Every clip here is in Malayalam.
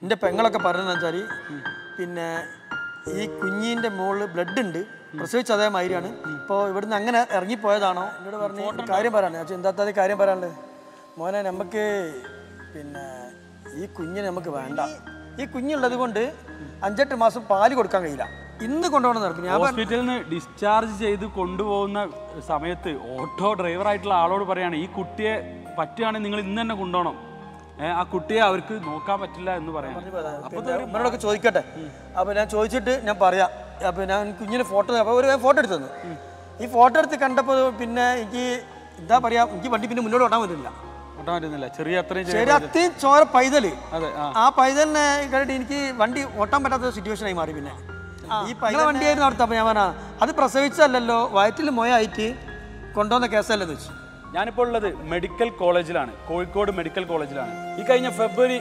എൻ്റെ പെങ്ങളൊക്കെ പറയുന്നത് വെച്ചാൽ പിന്നെ ഈ കുഞ്ഞിൻ്റെ മുകളിൽ ബ്ലഡ് ഉണ്ട്, പ്രസവിച്ച അതേ മാതിരിയാണ്. ഇപ്പോൾ ഇവിടുന്ന് അങ്ങനെ ഇറങ്ങിപ്പോയതാണോ എന്നോട് പറഞ്ഞ് കാര്യം പറയാൻ. പക്ഷേ എന്താ കാര്യം പറയാനുള്ളത്? മോനെ, നമുക്ക് പിന്നെ ഈ കുഞ്ഞിനെ നമുക്ക് വേണ്ട. ഈ കുഞ്ഞുള്ളത് കൊണ്ട് 5-8 മാസം പാല് കൊടുക്കാൻ കഴിയില്ല. ഇന്ന് കൊണ്ടുപോകണം നടക്കും. ഞാൻ ഹോസ്പിറ്റലിൽ നിന്ന് ഡിസ്ചാർജ് ചെയ്ത് കൊണ്ടുപോകുന്ന സമയത്ത് ഓട്ടോ ഡ്രൈവറായിട്ടുള്ള ആളോട് പറയാണ്, ഈ കുട്ടിയെ പറ്റുകയാണെങ്കിൽ നിങ്ങൾ ഇന്ന് തന്നെ കൊണ്ടുപോകണം, ആ കുട്ടിയെ അവർക്ക് നോക്കാൻ പറ്റില്ല എന്ന് പറയാം. അപ്പോഴൊക്കെ ചോദിക്കട്ടെ. അപ്പോൾ ഞാൻ ചോദിച്ചിട്ട് ഞാൻ പറയാം. അപ്പോൾ ഞാൻ കുഞ്ഞിന് ഫോട്ടോ, അപ്പോൾ ഒരു ഫോട്ടോ എടുത്തു തന്നു. ഈ ഫോട്ടോ എടുത്ത് കണ്ടപ്പോൾ പിന്നെ എനിക്ക് എന്താ പറയുക, എനിക്ക് വണ്ടി പിന്നെ മുന്നോട്ട് ഓടാൻ പറ്റില്ല. ചെറിയ അത്രയും ചോര പൈതൽ. ആ പൈതലിനെ കണ്ടിട്ട് എനിക്ക് വണ്ടി ഓട്ടാൻ പറ്റാത്ത സിറ്റുവേഷനായി മാറി. പിന്നെ ഈ പൈതൽ വണ്ടിയായിരുന്നു അവിടുത്തെ. അപ്പോൾ ഞാൻ പറഞ്ഞാൽ അത് പ്രസവിച്ചല്ലോ, വയറ്റിൽ മൊയായിട്ട് കൊണ്ടുവന്ന കേസല്ലെന്ന് വെച്ചു. ഞാനിപ്പോൾ ഉള്ളത് മെഡിക്കൽ കോളേജിലാണ്, കോഴിക്കോട് മെഡിക്കൽ കോളേജിലാണ്. ഈ കഴിഞ്ഞ ഫെബ്രുവരി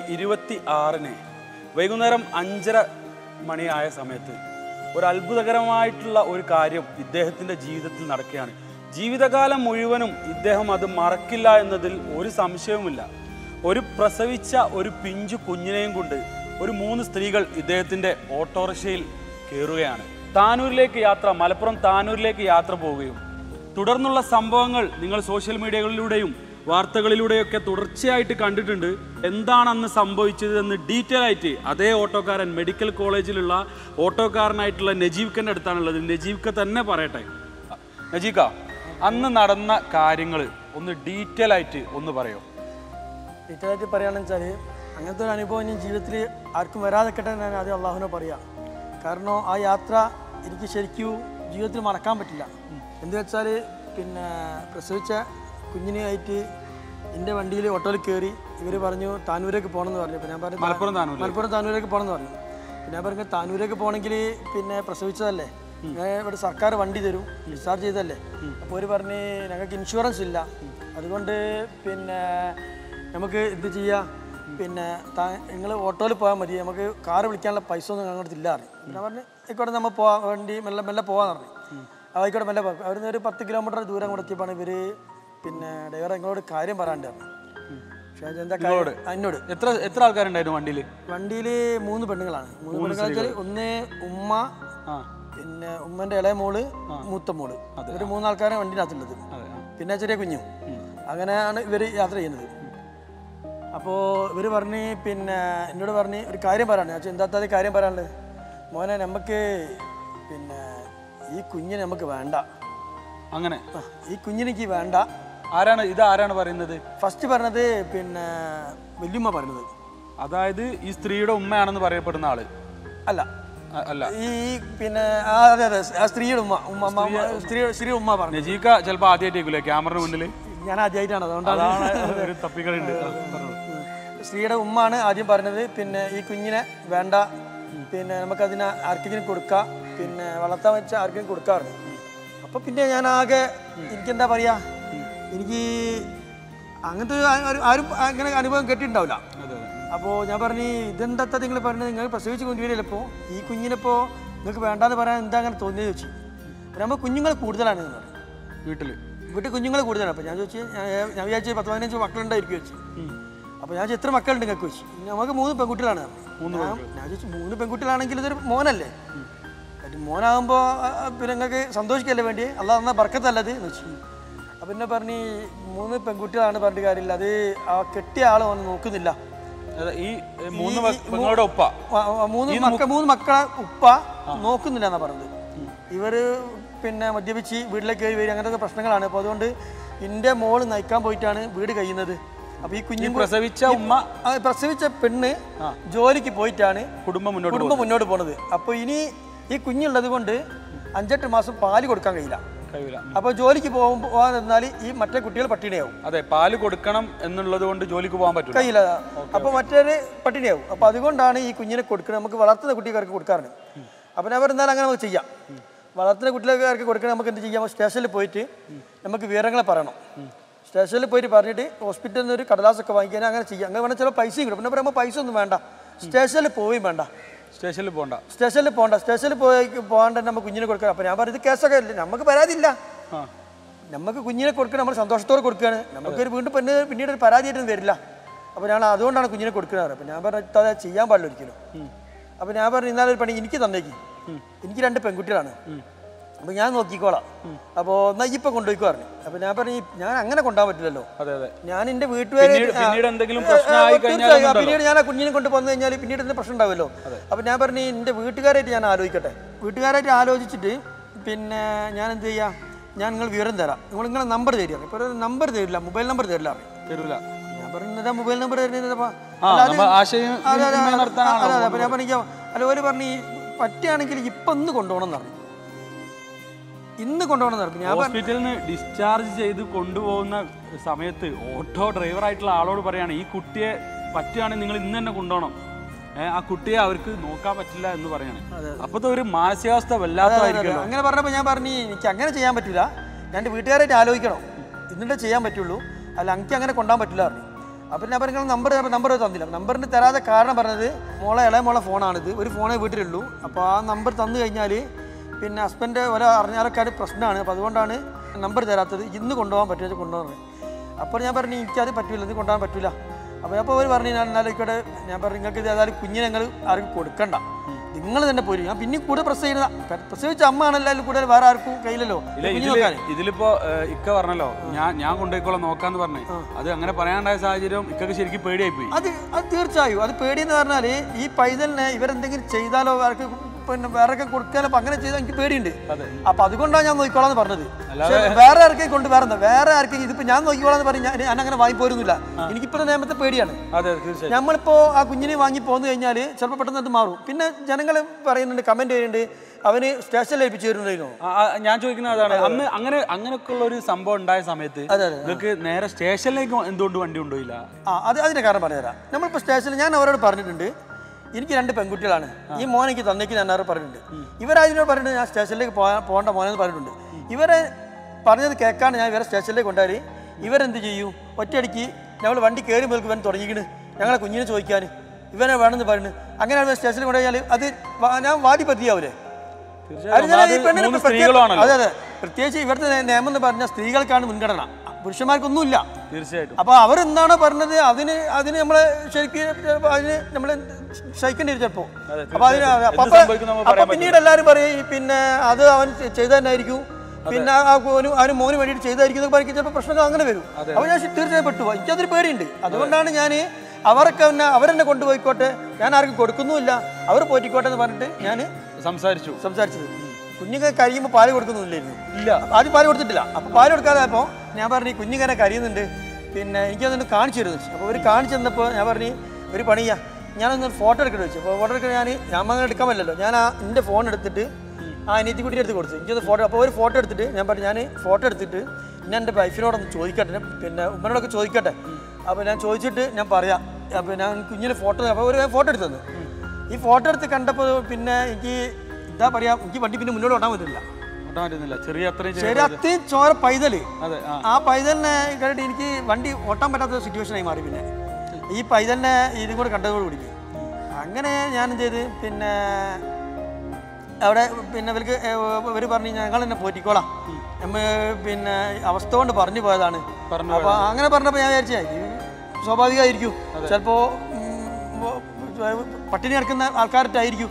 26-ന് വൈകുന്നേരം 5:30 മണിയായ സമയത്ത് ഒരു അത്ഭുതകരമായിട്ടുള്ള ഒരു കാര്യം ഇദ്ദേഹത്തിൻ്റെ ജീവിതത്തിൽ നടക്കുകയാണ്. ജീവിതകാലം മുഴുവനും ഇദ്ദേഹം അത് മറക്കില്ല എന്നതിൽ ഒരു സംശയവുമില്ല. ഒരു പ്രസവിച്ച ഒരു പിഞ്ചു കുഞ്ഞിനെയും കൊണ്ട് ഒരു 3 സ്ത്രീകൾ ഇദ്ദേഹത്തിൻ്റെ ഓട്ടോറിക്ഷയിൽ കയറുകയാണ്. താനൂരിലേക്ക് യാത്ര, മലപ്പുറം താനൂരിലേക്ക് യാത്ര പോവുകയും തുടർന്നുള്ള സംഭവങ്ങൾ നിങ്ങൾ സോഷ്യൽ മീഡിയകളിലൂടെയും വാർത്തകളിലൂടെയൊക്കെ തുടർച്ചയായിട്ട് കണ്ടിട്ടുണ്ട്. എന്താണ് അന്ന് സംഭവിച്ചതെന്ന് ഡീറ്റെയിൽ ആയിട്ട് അതേ ഓട്ടോക്കാരൻ, മെഡിക്കൽ കോളേജിലുള്ള ഓട്ടോക്കാരനായിട്ടുള്ള നജീബ്ക്കൻ്റെ അടുത്താണുള്ളത്. നജീബ്ക്ക തന്നെ പറയട്ടെ. നജീബ്ക്ക, അന്ന് നടന്ന കാര്യങ്ങൾ ഒന്ന് ഡീറ്റെയിൽ ആയിട്ട് ഒന്ന് പറയോ? ഡീറ്റെയിൽ ആയിട്ട് പറയുകയാണെന്ന് വെച്ചാൽ അങ്ങനത്തെ ഒരു അനുഭവം ഇനി ജീവിതത്തിൽ ആർക്കും വരാതെക്കട്ടെ ഞാൻ ആദ്യം അള്ളാഹുവിനെ പറയാം. കാരണം ആ യാത്ര എനിക്ക് ശരിക്കും ജീവിതത്തിൽ മറക്കാൻ പറ്റില്ല. എന്താ വെച്ചാൽ പിന്നെ പ്രസവിച്ച കുഞ്ഞിനായിട്ട് എൻ്റെ വണ്ടിയിൽ ഓട്ടോയിൽ കയറി ഇവർ പറഞ്ഞു താനൂരേക്ക് പോകണമെന്ന് പറഞ്ഞു. പിന്നെ ഞാൻ പറഞ്ഞു മലപ്പുറം താനൂരേക്ക് പോകണമെന്ന് പറഞ്ഞു. പിന്നെ ഞാൻ പറഞ്ഞു താനൂരേക്ക് പോകണമെങ്കിൽ പിന്നെ പ്രസവിച്ചതല്ലേ, ഞാൻ ഇവിടെ സർക്കാർ വണ്ടി തരും, ഡിസ്ചാർജ് ചെയ്തല്ലേ. അപ്പോൾ അവർ പറഞ്ഞ് ഞങ്ങൾക്ക് ഇൻഷുറൻസ് ഇല്ല, അതുകൊണ്ട് പിന്നെ നമുക്ക് ഇത് ചെയ്യാം, പിന്നെ നിങ്ങൾ ഓട്ടോയിൽ പോകാൻ മതി, നമുക്ക് കാറ് വിളിക്കാനുള്ള പൈസ ഒന്നും ഞങ്ങളുടെ ഇല്ല അറിയും. പിന്നെ പറഞ്ഞ് ആയിക്കോട്ടെ നമ്മൾ പോകാൻ വേണ്ടി മെല്ലെ പോകാമെന്ന് പറഞ്ഞു. ആയിക്കോട്ടെ മെല്ലെ പോകാം. അവിടുന്ന് ഒരു 10 കിലോമീറ്റർ ദൂരം കൂടെ എത്തിയപ്പോഴാണ് ഇവർ പിന്നെ ഡ്രൈവർ നിങ്ങളോട് കാര്യം പറയാണ്ട് പറഞ്ഞു. പക്ഷേ എന്താ കാര്യം എന്നോട്. എത്ര ആൾക്കാരുണ്ടായിരുന്നു വണ്ടിയിൽ? 3 പെണ്ണുങ്ങളാണ്. 3 പെണ്ണുങ്ങൾ വെച്ചാൽ ഒന്ന് ഉമ്മ, പിന്നെ ഉമ്മൻ്റെ ഇളയ മോള്, മൂത്ത മോള്, ഇവർ 3 ആൾക്കാരാണ് വണ്ടിനകത്തുള്ളത്. പിന്നെ ചെറിയ കുഞ്ഞും. അങ്ങനെയാണ് ഇവർ യാത്ര ചെയ്യുന്നത്. അപ്പോൾ ഇവർ പറഞ്ഞ് പിന്നെ എന്നോട് പറഞ്ഞ് ഒരു കാര്യം പറയാണ്ട്. പക്ഷേ എന്താ കാര്യം പറയാനുള്ളത്? മോനെ, നമുക്ക് പിന്നെ ഈ കുഞ്ഞിനെ നമുക്ക് വേണ്ട. അങ്ങനെ ഈ കുഞ്ഞിനെനിക്ക് വേണ്ട. ആരാണ് പറയുന്നത്? ഫസ്റ്റ് പറഞ്ഞത് പിന്നെ വല്യമ്മ പറഞ്ഞത്. അതായത് ഈ സ്ത്രീയുടെ ഉമ്മയാണെന്ന് പറയപ്പെടുന്ന ആള് അല്ല, ഈ പിന്നെ അതെ ആ സ്ത്രീയുടെ സ്ത്രീ ഉമ്മ പറഞ്ഞു. നജീബ്ക്ക ചിലപ്പോൾ ആദ്യമായിട്ടേക്കൂലേ ക്യാമറയുടെ മുന്നിൽ? ഞാൻ ആദ്യമായിട്ടാണ്, അതുകൊണ്ടാണ് തപ്പികളുണ്ട്. സ്ത്രീയുടെ ഉമ്മാണ് ആദ്യം പറഞ്ഞത്. പിന്നെ ഈ കുഞ്ഞിനെ വേണ്ട, പിന്നെ നമുക്കതിനെ ആർക്കെങ്കിലും കൊടുക്കാം, പിന്നെ വളർത്താൻ വെച്ചാൽ ആർക്കെങ്കിലും കൊടുക്കാറുണ്ട്. അപ്പോൾ പിന്നെ ഞാൻ ആകെ എനിക്കെന്താ പറയുക, എനിക്ക് അങ്ങനത്തെ ആരും അങ്ങനെ അനുഭവം കേട്ടിട്ടുണ്ടാവില്ല. അപ്പോൾ ഞാൻ പറഞ്ഞു ഇതെന്താ നിങ്ങൾ പറഞ്ഞത്, നിങ്ങൾ പ്രസവിച്ച് കൊണ്ടുവരില്ല. ഇപ്പോൾ ഈ കുഞ്ഞിനിപ്പോൾ നിങ്ങൾക്ക് വേണ്ടാന്ന് പറയാൻ എന്താ അങ്ങനെ തോന്നിയത് ചോദിച്ചു. നമ്മൾ കുഞ്ഞുങ്ങൾ കൂടുതലാണ് എന്ന് പറഞ്ഞു. വീട്ടിൽ കുഞ്ഞുങ്ങൾ കൂടുതലാണ്. അപ്പോൾ ഞാൻ ചോദിച്ചു, ഞാൻ വിചാരിച്ചു 10-15 മക്കളുണ്ടായിരിക്കും വെച്ചു. അപ്പോൾ ഞാൻ എത്ര മക്കളുണ്ട് നിങ്ങൾക്ക് വെച്ചു. നമുക്ക് 3 പെൺകുട്ടികളാണ്. ഞാൻ ചോദിച്ചു 3 പെൺകുട്ടികളാണെങ്കിൽ ഇതൊരു മോനല്ലേ, മോനാകുമ്പോൾ പിന്നെ നിങ്ങൾക്ക് സന്തോഷിക്കല്ലേ വേണ്ടി, അല്ലാതെ തന്നാൽ ബർക്കത്തല്ലത് എന്ന് വെച്ചു. അപ്പം പിന്നെ പറഞ്ഞ് 3 പെൺകുട്ടികളാണ് പറഞ്ഞിട്ട് കാര്യമില്ല, അത് ആ കെട്ടിയ ആൾ വന്ന് നോക്കുന്നില്ല. ഈ 3 മക്കളെ ഉപ്പ നോക്കുന്നില്ല എന്നാ പറഞ്ഞത്. ഇവർ പിന്നെ മദ്യപിച്ച് വീട്ടിലേക്ക് കയറി വരും, അങ്ങനത്തെ പ്രശ്നങ്ങളാണ്. അപ്പോൾ അതുകൊണ്ട് എൻ്റെ മോള് നയിക്കാൻ പോയിട്ടാണ് വീട് കഴിയുന്നത്. അപ്പോൾ ഈ കുഞ്ഞു പ്രസവിച്ച പെണ്ണ് ജോലിക്ക് പോയിട്ടാണ് കുടുംബം മുന്നോട്ട് പോണത്. അപ്പോൾ ഇനി ഈ കുഞ്ഞുള്ളത് കൊണ്ട് 5-8 മാസം പാല് കൊടുക്കാൻ കഴിയില്ല. അപ്പോൾ ജോലിക്ക് പോകാതിരുന്നാൽ ഈ മറ്റേ കുട്ടികൾ പട്ടിണിയാവും. അതെ, പാല് കൊടുക്കണം എന്നുള്ളത് കൊണ്ട് ജോലിക്ക് പോകാൻ പറ്റില്ല, കഴിയില്ല. അപ്പോൾ മറ്റൊരു പട്ടിണിയാവും. അപ്പോൾ അതുകൊണ്ടാണ് ഈ കുഞ്ഞിനെ കൊടുക്കുന്നത്. നമുക്ക് വളർത്തുന്ന കുട്ടികൾക്ക് കൊടുക്കാറുണ്ട്. അപ്പോൾ ഞാൻ പറഞ്ഞാൽ അങ്ങനെ നമുക്ക് ചെയ്യാം. വളർത്തുന്ന കുട്ടികൾക്ക് കൊടുക്കണം. നമുക്ക് എന്ത് ചെയ്യാം, സ്റ്റേഷനിൽ പോയിട്ട് നമുക്ക് വിവരങ്ങളെ പറയണം. സ്റ്റേഷനിൽ പോയിട്ട് പറഞ്ഞിട്ട് ഹോസ്പിറ്റലിൽ നിന്ന് ഒരു കടലാസൊക്കെ വാങ്ങിക്കാൻ അങ്ങനെ ചെയ്യാം. അങ്ങനെ വേണം. ചില പൈസയും കിട്ടും. പിന്നെ പറയുമ്പോൾ പൈസ ഒന്നും വേണ്ട, സ്റ്റേഷനിൽ പോവുകയും വേണ്ട. സ്റ്റേഷനിൽ പോകാണ്ട് തന്നെ നമുക്ക് കുഞ്ഞിനെ കൊടുക്കാം. അപ്പോൾ ഞാൻ പറഞ്ഞത് കേസൊക്കെ ഇല്ല, നമുക്ക് പരാതിയില്ല. നമുക്ക് കുഞ്ഞിനെ കൊടുക്കണം, നമ്മൾ സന്തോഷത്തോടെ കൊടുക്കുകയാണ്. നമുക്കൊരു വീണ്ടും പിന്നീട് ഒരു പരാതിയായിട്ടൊന്നും വരില്ല. അപ്പോൾ ഞാൻ അതുകൊണ്ടാണ് കുഞ്ഞിനെ കൊടുക്കുന്നത്. അപ്പോൾ ഞാൻ പറഞ്ഞത് അത് ചെയ്യാൻ പാടില്ല ഒരിക്കലും. അപ്പോൾ ഞാൻ പറഞ്ഞു ഇന്നാലൊരു പണി എനിക്ക് തന്നേക്ക്, എനിക്ക് 2 പെൺകുട്ടികളാണ്, അപ്പോൾ ഞാൻ നോക്കിക്കോളാം, അപ്പോൾ എന്നാൽ ഇപ്പോൾ കൊണ്ടുപോയിക്കോ പറഞ്ഞു. അപ്പോൾ ഞാൻ പറഞ്ഞു ഞാൻ അങ്ങനെ കൊണ്ടുപോകാൻ പറ്റില്ലല്ലോ, ഞാൻ എൻ്റെ വീട്ടുകാരെ പിന്നീട് ഞാൻ ആ കുഞ്ഞിനെ കൊണ്ട് വന്നു കഴിഞ്ഞാൽ പിന്നീട് എന്തെങ്കിലും പ്രശ്നം ഉണ്ടാവുമല്ലോ. അപ്പോൾ ഞാൻ പറഞ്ഞു എൻ്റെ വീട്ടുകാരായിട്ട് ഞാൻ ആലോചിക്കട്ടെ, വീട്ടുകാരായിട്ട് ആലോചിച്ചിട്ട് പിന്നെ ഞാൻ എന്ത് ചെയ്യാം, ഞാൻ നിങ്ങൾ വിവരം തരാം, നിങ്ങളെ നമ്പർ തരിക. ഇപ്പോൾ ഒരു നമ്പർ തരില്ല, മൊബൈൽ നമ്പർ തരില്ല. ഞാൻ പറഞ്ഞത് മൊബൈൽ നമ്പർ തരുന്നത് അപ്പോൾ ഞാൻ പറഞ്ഞോ അതുപോലെ പറഞ്ഞ് പറ്റുകയാണെങ്കിൽ ഇപ്പം ഇന്ന് കൊണ്ടുപോകണം എന്ന് പറഞ്ഞു. ഇന്ന് കൊണ്ടുപോകണം എന്ന് പറഞ്ഞു. ഞാൻ ഹോസ്പിറ്റലിൽ നിന്ന് ഡിസ്ചാർജ് ചെയ്ത് കൊണ്ടുപോകുന്ന സമയത്ത് ഓട്ടോ ഡ്രൈവറായിട്ടുള്ള ആളോട് പറയാണ് ഈ കുട്ടിയെ പറ്റുകയാണെങ്കിൽ നിങ്ങൾ ഇന്ന് തന്നെ കൊണ്ടുപോകണം, ആ കുട്ടിയെ അവർക്ക് നോക്കാൻ പറ്റില്ല എന്ന് പറയാണ്. അപ്പോഴത്തെ ഒരു മാനസികാവസ്ഥ വല്ലാത്തതായിരിക്കും. അങ്ങനെ പറഞ്ഞപ്പോൾ ഞാൻ പറഞ്ഞു എനിക്ക് അങ്ങനെ ചെയ്യാൻ പറ്റില്ല, ഞാൻ എൻ്റെ വീട്ടുകാരായിട്ട് ആലോചിക്കണം, എന്നിട്ടേ ചെയ്യാൻ പറ്റുള്ളൂ, അല്ല എനിക്ക് അങ്ങനെ കൊണ്ടുപോകാൻ പറ്റില്ല പറഞ്ഞു. അപ്പം ഞാൻ പറഞ്ഞു നമ്പർ തന്നില്ല. നമ്പറിന് തരാതെ കാരണം പറഞ്ഞത് ഇളയ മോളെ ഫോണാണിത്, ഒരു ഫോണേ വീട്ടിലുള്ളൂ, അപ്പോൾ ആ നമ്പർ തന്നു കഴിഞ്ഞാൽ പിന്നെ ഹസ്ബൻഡ് അറിഞ്ഞാലൊക്കെ പ്രശ്നമാണ്, അപ്പോൾ അതുകൊണ്ടാണ് നമ്പർ തരാത്തത്, ഇന്ന് കൊണ്ടുപോകാൻ പറ്റുമോ കൊണ്ടുപോകാൻ. അപ്പോൾ ഞാൻ പറഞ്ഞു എനിക്കത് പറ്റില്ല, ഇത് കൊണ്ടുപോകാൻ പറ്റില്ല. അപ്പോൾ അവർ പറഞ്ഞു ഞാൻ എന്നാലോടെ ഞാൻ പറഞ്ഞു നിങ്ങൾക്ക് ഇത് ഏതായാലും കുഞ്ഞിനെ നിങ്ങൾ ആർക്കും കൊടുക്കണ്ട, നിങ്ങൾ തന്നെ പോരും. ഞാൻ പിന്നെ കൂടെ പ്രസവിച്ച അമ്മ ആണല്ലോ കൂടുതൽ, വേറെ ആർക്കും കയ്യിലല്ലോ. ഇതിലിപ്പോ ഇക്ക പറഞ്ഞല്ലോ ഞാൻ കൊണ്ടുപോയിക്കോളാം നോക്കാന്ന് പറഞ്ഞു, അത് അങ്ങനെ പറയാണ്ടായ സാഹചര്യം ഇക്കൊക്കെ ശരിക്കും പേടിയായി പോയി. അത് തീർച്ചയായും അത് പേടിയെന്ന് പറഞ്ഞാൽ ഈ പൈതലിനെ ഇവരെന്തെങ്കിലും ചെയ്താലോ അവർക്ക് പിന്നെ വേറെ കൊടുക്കാനോ അങ്ങനെ ചെയ്താൽ എനിക്ക് പേടിയുണ്ട്. അപ്പൊ അതുകൊണ്ടാണ് ഞാൻ നോക്കിക്കോളാന്ന് പറഞ്ഞത്. വേറെ ആർക്കെയും കൊണ്ട് വേറെ ആർക്കെയും ഇതിപ്പോ ഞാൻ നോക്കിക്കോളാന്ന് പറഞ്ഞ് ഞാൻ അങ്ങനെ വാങ്ങി പോരുന്നില്ല. എനിക്കിപ്പോ നിയമത്തെ പേടിയാണ്. നമ്മളിപ്പോ ആ കുഞ്ഞിനെ വാങ്ങി പോന്നു കഴിഞ്ഞാല് ചിലപ്പോൾ പെട്ടെന്ന് അത് മാറും. പിന്നെ ജനങ്ങൾ പറയുന്നുണ്ട്, കമന്റ് ചെയ്യുന്നുണ്ട്, അവന് സ്റ്റേഷനിൽ ഏൽപ്പിച്ചു തരുന്നുണ്ടായിരുന്നു. ഞാൻ ചോദിക്കുന്നത് അതാണ്, അന്ന് അങ്ങനെയൊക്കെ ഉള്ള ഒരു സംഭവം ഉണ്ടായ സമയത്ത് നിങ്ങൾക്ക് നേരെ സ്റ്റേഷനിലേക്ക് എന്തുകൊണ്ട് വണ്ടി കൊണ്ടുപോയില്ല? അതിന്റെ കാരണം പറഞ്ഞുതരാം. നമ്മളിപ്പോ സ്റ്റേഷനിൽ ഞാൻ അവരോട് പറഞ്ഞിട്ടുണ്ട് എനിക്ക് 2 പെൺകുട്ടികളാണ്, ഈ മോനെ എനിക്ക് തന്നേക്ക് ഞാൻ അവരോട് പറഞ്ഞിട്ടുണ്ട്. ഇവരാതിനോട് പറഞ്ഞിട്ടുണ്ട് ഞാൻ സ്റ്റേഷനിലേക്ക് പോകേണ്ട മോനെന്ന് പറഞ്ഞിട്ടുണ്ട്. ഇവരെ പറഞ്ഞത് കേൾക്കാണ്ട് ഞാൻ ഇവരെ സ്റ്റേഷനിലേക്ക് കൊണ്ടുപോയി ഇവരെന്ത് ചെയ്യും, ഒറ്റയടിക്ക് ഞങ്ങൾ വണ്ടി കയറി മേൽക്ക് ഇവൻ തുടങ്ങിക്കണ് ഞങ്ങളെ കുഞ്ഞിനെ ചോദിക്കാൻ ഇവനെ വേണമെന്ന് പറയുന്നത്. അങ്ങനെയാണ് സ്റ്റേഷനിൽ കൊണ്ടുപോയാൽ അത് ഞാൻ വാടി പറ്റിയാവൂലേ. അതെ അതെ, പ്രത്യേകിച്ച് ഇവിടുത്തെ നിയമം എന്ന് പറഞ്ഞാൽ സ്ത്രീകൾക്കാണ് മുൻഗണന, പുരുഷന്മാർക്കൊന്നുമില്ല. തീർച്ചയായിട്ടും. അപ്പൊ അവരെന്താണോ പറഞ്ഞത് അതിന് നമ്മളെ ശരിക്കും അതിന് നമ്മള് സഹിക്കേണ്ടി വരും ചിലപ്പോ. അപ്പൊ പിന്നീട് എല്ലാവരും പറയും പിന്നെ അത് അവൻ ചെയ്ത തന്നെയായിരിക്കും, പിന്നെ അവന് മോന് വേണ്ടിയിട്ട് ചെയ്തായിരിക്കും എന്നൊക്കെ പറയും. ചിലപ്പോൾ പ്രശ്നങ്ങൾ അങ്ങനെ വരും. അപ്പൊ ഞാൻ തീർച്ചയായും പെട്ടു. എനിക്കതൊരു പേടിയുണ്ട്. അതുകൊണ്ടാണ് ഞാൻ അവരെന്നെ കൊണ്ടുപോയിക്കോട്ടെ, ഞാൻ ആർക്കും കൊടുക്കുന്നുമില്ല, അവർ പോറ്റിക്കോട്ടെ എന്ന് പറഞ്ഞിട്ട് ഞാൻ സംസാരിച്ചത്. കുഞ്ഞിനെ കരിയുമ്പോൾ പാല് കൊടുക്കുന്നില്ലായിരുന്നു. ആദ്യം പാല് കൊടുത്തിട്ടില്ല. അപ്പോൾ പാല് കൊടുക്കാതെ അപ്പോൾ ഞാൻ പറഞ്ഞു കുഞ്ഞിങ്ങനെ കരിയുന്നുണ്ട്, പിന്നെ എനിക്കതൊന്ന് കാണിച്ചു തരുന്നു വെച്ചു. അപ്പോൾ അവർ കാണിച്ചു തന്നപ്പോൾ ഞാൻ പറഞ്ഞു ഒരു പണി ചെയ്യാം, ഞാനൊന്ന് ഫോട്ടോ എടുക്കണം വെച്ചു. അപ്പോൾ ഫോട്ടോ എടുക്കാൻ ഞാൻ അങ്ങനെ എടുക്കാൻ പറ്റില്ലല്ലോ, ഞാൻ എൻ്റെ ഫോൺ എടുത്തിട്ട് ആ അനിയത്തിക്കുട്ടിയുടെ അടുത്ത് കൊടുത്തു. എനിക്കത് ഫോട്ടോ. അപ്പോൾ ഒരു ഫോട്ടോ എടുത്തിട്ട് ഞാൻ പറഞ്ഞു ഞാൻ ഫോട്ടോ എടുത്തിട്ട് ഞാൻ എൻ്റെ വൈഫിനോടൊന്ന് ചോദിക്കട്ടെ, പിന്നെ ഉമ്മനോടൊക്കെ ചോദിക്കട്ടെ. അപ്പോൾ ഞാൻ ചോദിച്ചിട്ട് ഞാൻ പറയാം. അപ്പോൾ ഞാൻ കുഞ്ഞിന് ഫോട്ടോ, അപ്പോൾ ഒരു ഫോട്ടോ എടുത്തു തന്നു. ഈ ഫോട്ടോ എടുത്ത് കണ്ടപ്പോൾ പിന്നെ എനിക്ക് എന്താ പറയാ, എനിക്ക് വണ്ടി പിന്നെ മുന്നോട്ട് ഓടാൻ പറ്റില്ല. ചെറിയ അത്രയും ചോര പൈതല്, ആ പൈതലിനെ കണ്ടിട്ട് എനിക്ക് വണ്ടി ഓട്ടാൻ പറ്റാത്ത സിറ്റുവേഷനായി മാറി. പിന്നെ ഈ പൈതലിനെ ഇതും കൂടെ കണ്ടതോട് കൂടി അങ്ങനെ ഞാൻ എന്ത് ചെയ്ത് പിന്നെ അവിടെ പിന്നെ ഇവർ പറഞ്ഞു ഞങ്ങൾ തന്നെ പോറ്റിക്കോളാം, പിന്നെ അവസ്ഥ കൊണ്ട് പറഞ്ഞു പോയതാണ്. അപ്പോൾ അങ്ങനെ പറഞ്ഞപ്പോൾ ഞാൻ വിചാരിച്ചേ സ്വാഭാവികമായിരിക്കും, ചിലപ്പോൾ പട്ടിണി കിടക്കുന്ന ആൾക്കാരായിരിക്കും,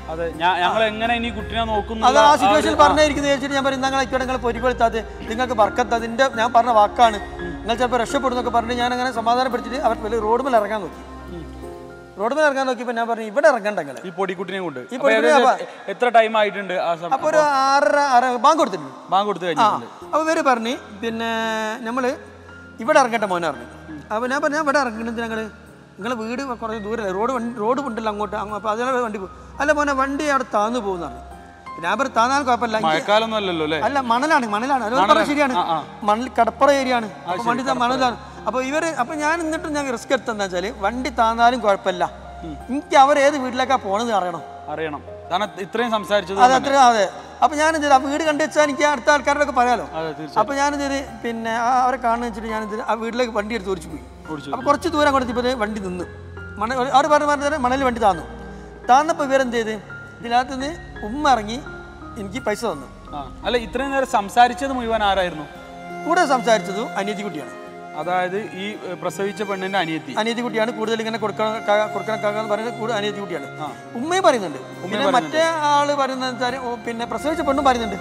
അത് ആ സിറ്റുവേഷൻ പറഞ്ഞായിരിക്കും വിചാരിച്ചിട്ട് ഞാൻ പറയും ഞങ്ങളായിക്കോട്ടെ നിങ്ങൾ പൊരിക്കൊടുത്താത് നിങ്ങൾക്ക് ബർക്കത്ത് അതിൻ്റെ ഞാൻ പറഞ്ഞ വാക്കാണ്, നിങ്ങൾ ചിലപ്പോൾ രക്ഷപ്പെടുന്നൊക്കെ പറഞ്ഞ് ഞാൻ അങ്ങനെ സമാധാനപ്പെടുത്തിയിട്ട് അവർ വലിയ റോഡ് മേൽ ഇറങ്ങാൻ നോക്കി. നോക്കിയപ്പോൾ ഞാൻ പറഞ്ഞു ഇവിടെ ഇറങ്ങണ്ടെങ്കിൽ ഈ പൊടിക്കുട്ടിനെ കൊണ്ട് എത്ര ടൈം ആയിട്ടുണ്ട്. അപ്പോൾ ഒരു 6:30 ബാങ്ക് കൊടുത്തിട്ടുണ്ട്. അപ്പോൾ ഇവർ പറഞ്ഞ് പിന്നെ നമ്മൾ ഇവിടെ ഇറങ്ങട്ടെ മോനെ പറഞ്ഞു. അപ്പോൾ ഞാൻ പറഞ്ഞു ഞാൻ ഇവിടെ ഇറങ്ങുന്നത് നിങ്ങളെ വീട് കുറച്ച് ദൂരമല്ലേ, റോഡ് ഉണ്ടല്ലോ അങ്ങോട്ട്. അപ്പോൾ അതിനെ വണ്ടി പോകും. അല്ല മോനെ വണ്ടി അവിടെ താന്നു പോകുന്നതാണ്. ഞാൻ പറഞ്ഞു താന്നാലും കുഴപ്പമില്ല, അല്ല മണലാണ് അത് പറഞ്ഞാൽ ശരിയാണ്, മണൽ കടപ്പുറ ഏരിയ ആണ്, വണ്ടി മണലാണ്. അപ്പോൾ ഞാൻ എന്നിട്ടും ഞാൻ റിസ്ക് എടുത്തെന്താ വെച്ചാൽ വണ്ടി താന്നാലും കുഴപ്പമില്ല, എനിക്ക് അവരേത് വീട്ടിലേക്കാണ് പോകണമെന്ന് അറിയണം. ഇത്രയും സംസാരിച്ചത് അതെ. അപ്പോൾ ഞാനിത് ആ വീട് കണ്ടു വെച്ചാൽ എനിക്ക് അടുത്ത ആൾക്കാരോടൊക്കെ പറയാലോ. അപ്പോൾ ഞാനിത് പിന്നെ അവരെ കാണുന്ന വെച്ചിട്ട് ഞാനിത് ആ വീട്ടിലേക്ക് വണ്ടി എടുത്ത് ഓടിച്ചു പോയി. അപ്പോൾ കുറച്ച് ദൂരം കൊടുത്തപ്പോൾ വണ്ടി നിന്ന് അവർ പറഞ്ഞ മണലിൽ വണ്ടി താന്നപ്പോൾ ഇവരെന്ത് ചെയ്ത് ഇതിനകത്ത് നിന്ന് ഉമ്മ ഇറങ്ങി എനിക്ക് പൈസ തന്നു. അല്ല ഇത്രയും നേരം സംസാരിച്ചത് മുഴുവൻ ആരായിരുന്നു? കൂടെ സംസാരിച്ചതും അനിയത്തിക്കുട്ടിയാണ്. അതായത് ഈ പ്രസവിച്ച പെണ്ണിന്റെ അനിയത്തി കുട്ടിയാണ് കൂടുതൽ ഇങ്ങനെ കൊടുക്കണം പറയുന്നത്, കൂടുതൽ അനിയത്തി കുട്ടിയാണ്. ഉമ്മയും പറയുന്നുണ്ട്. പിന്നെ മറ്റേ ആള് പറയുന്നത് പിന്നെ പ്രസവിച്ച പെണ്ണും പറയുന്നുണ്ട്.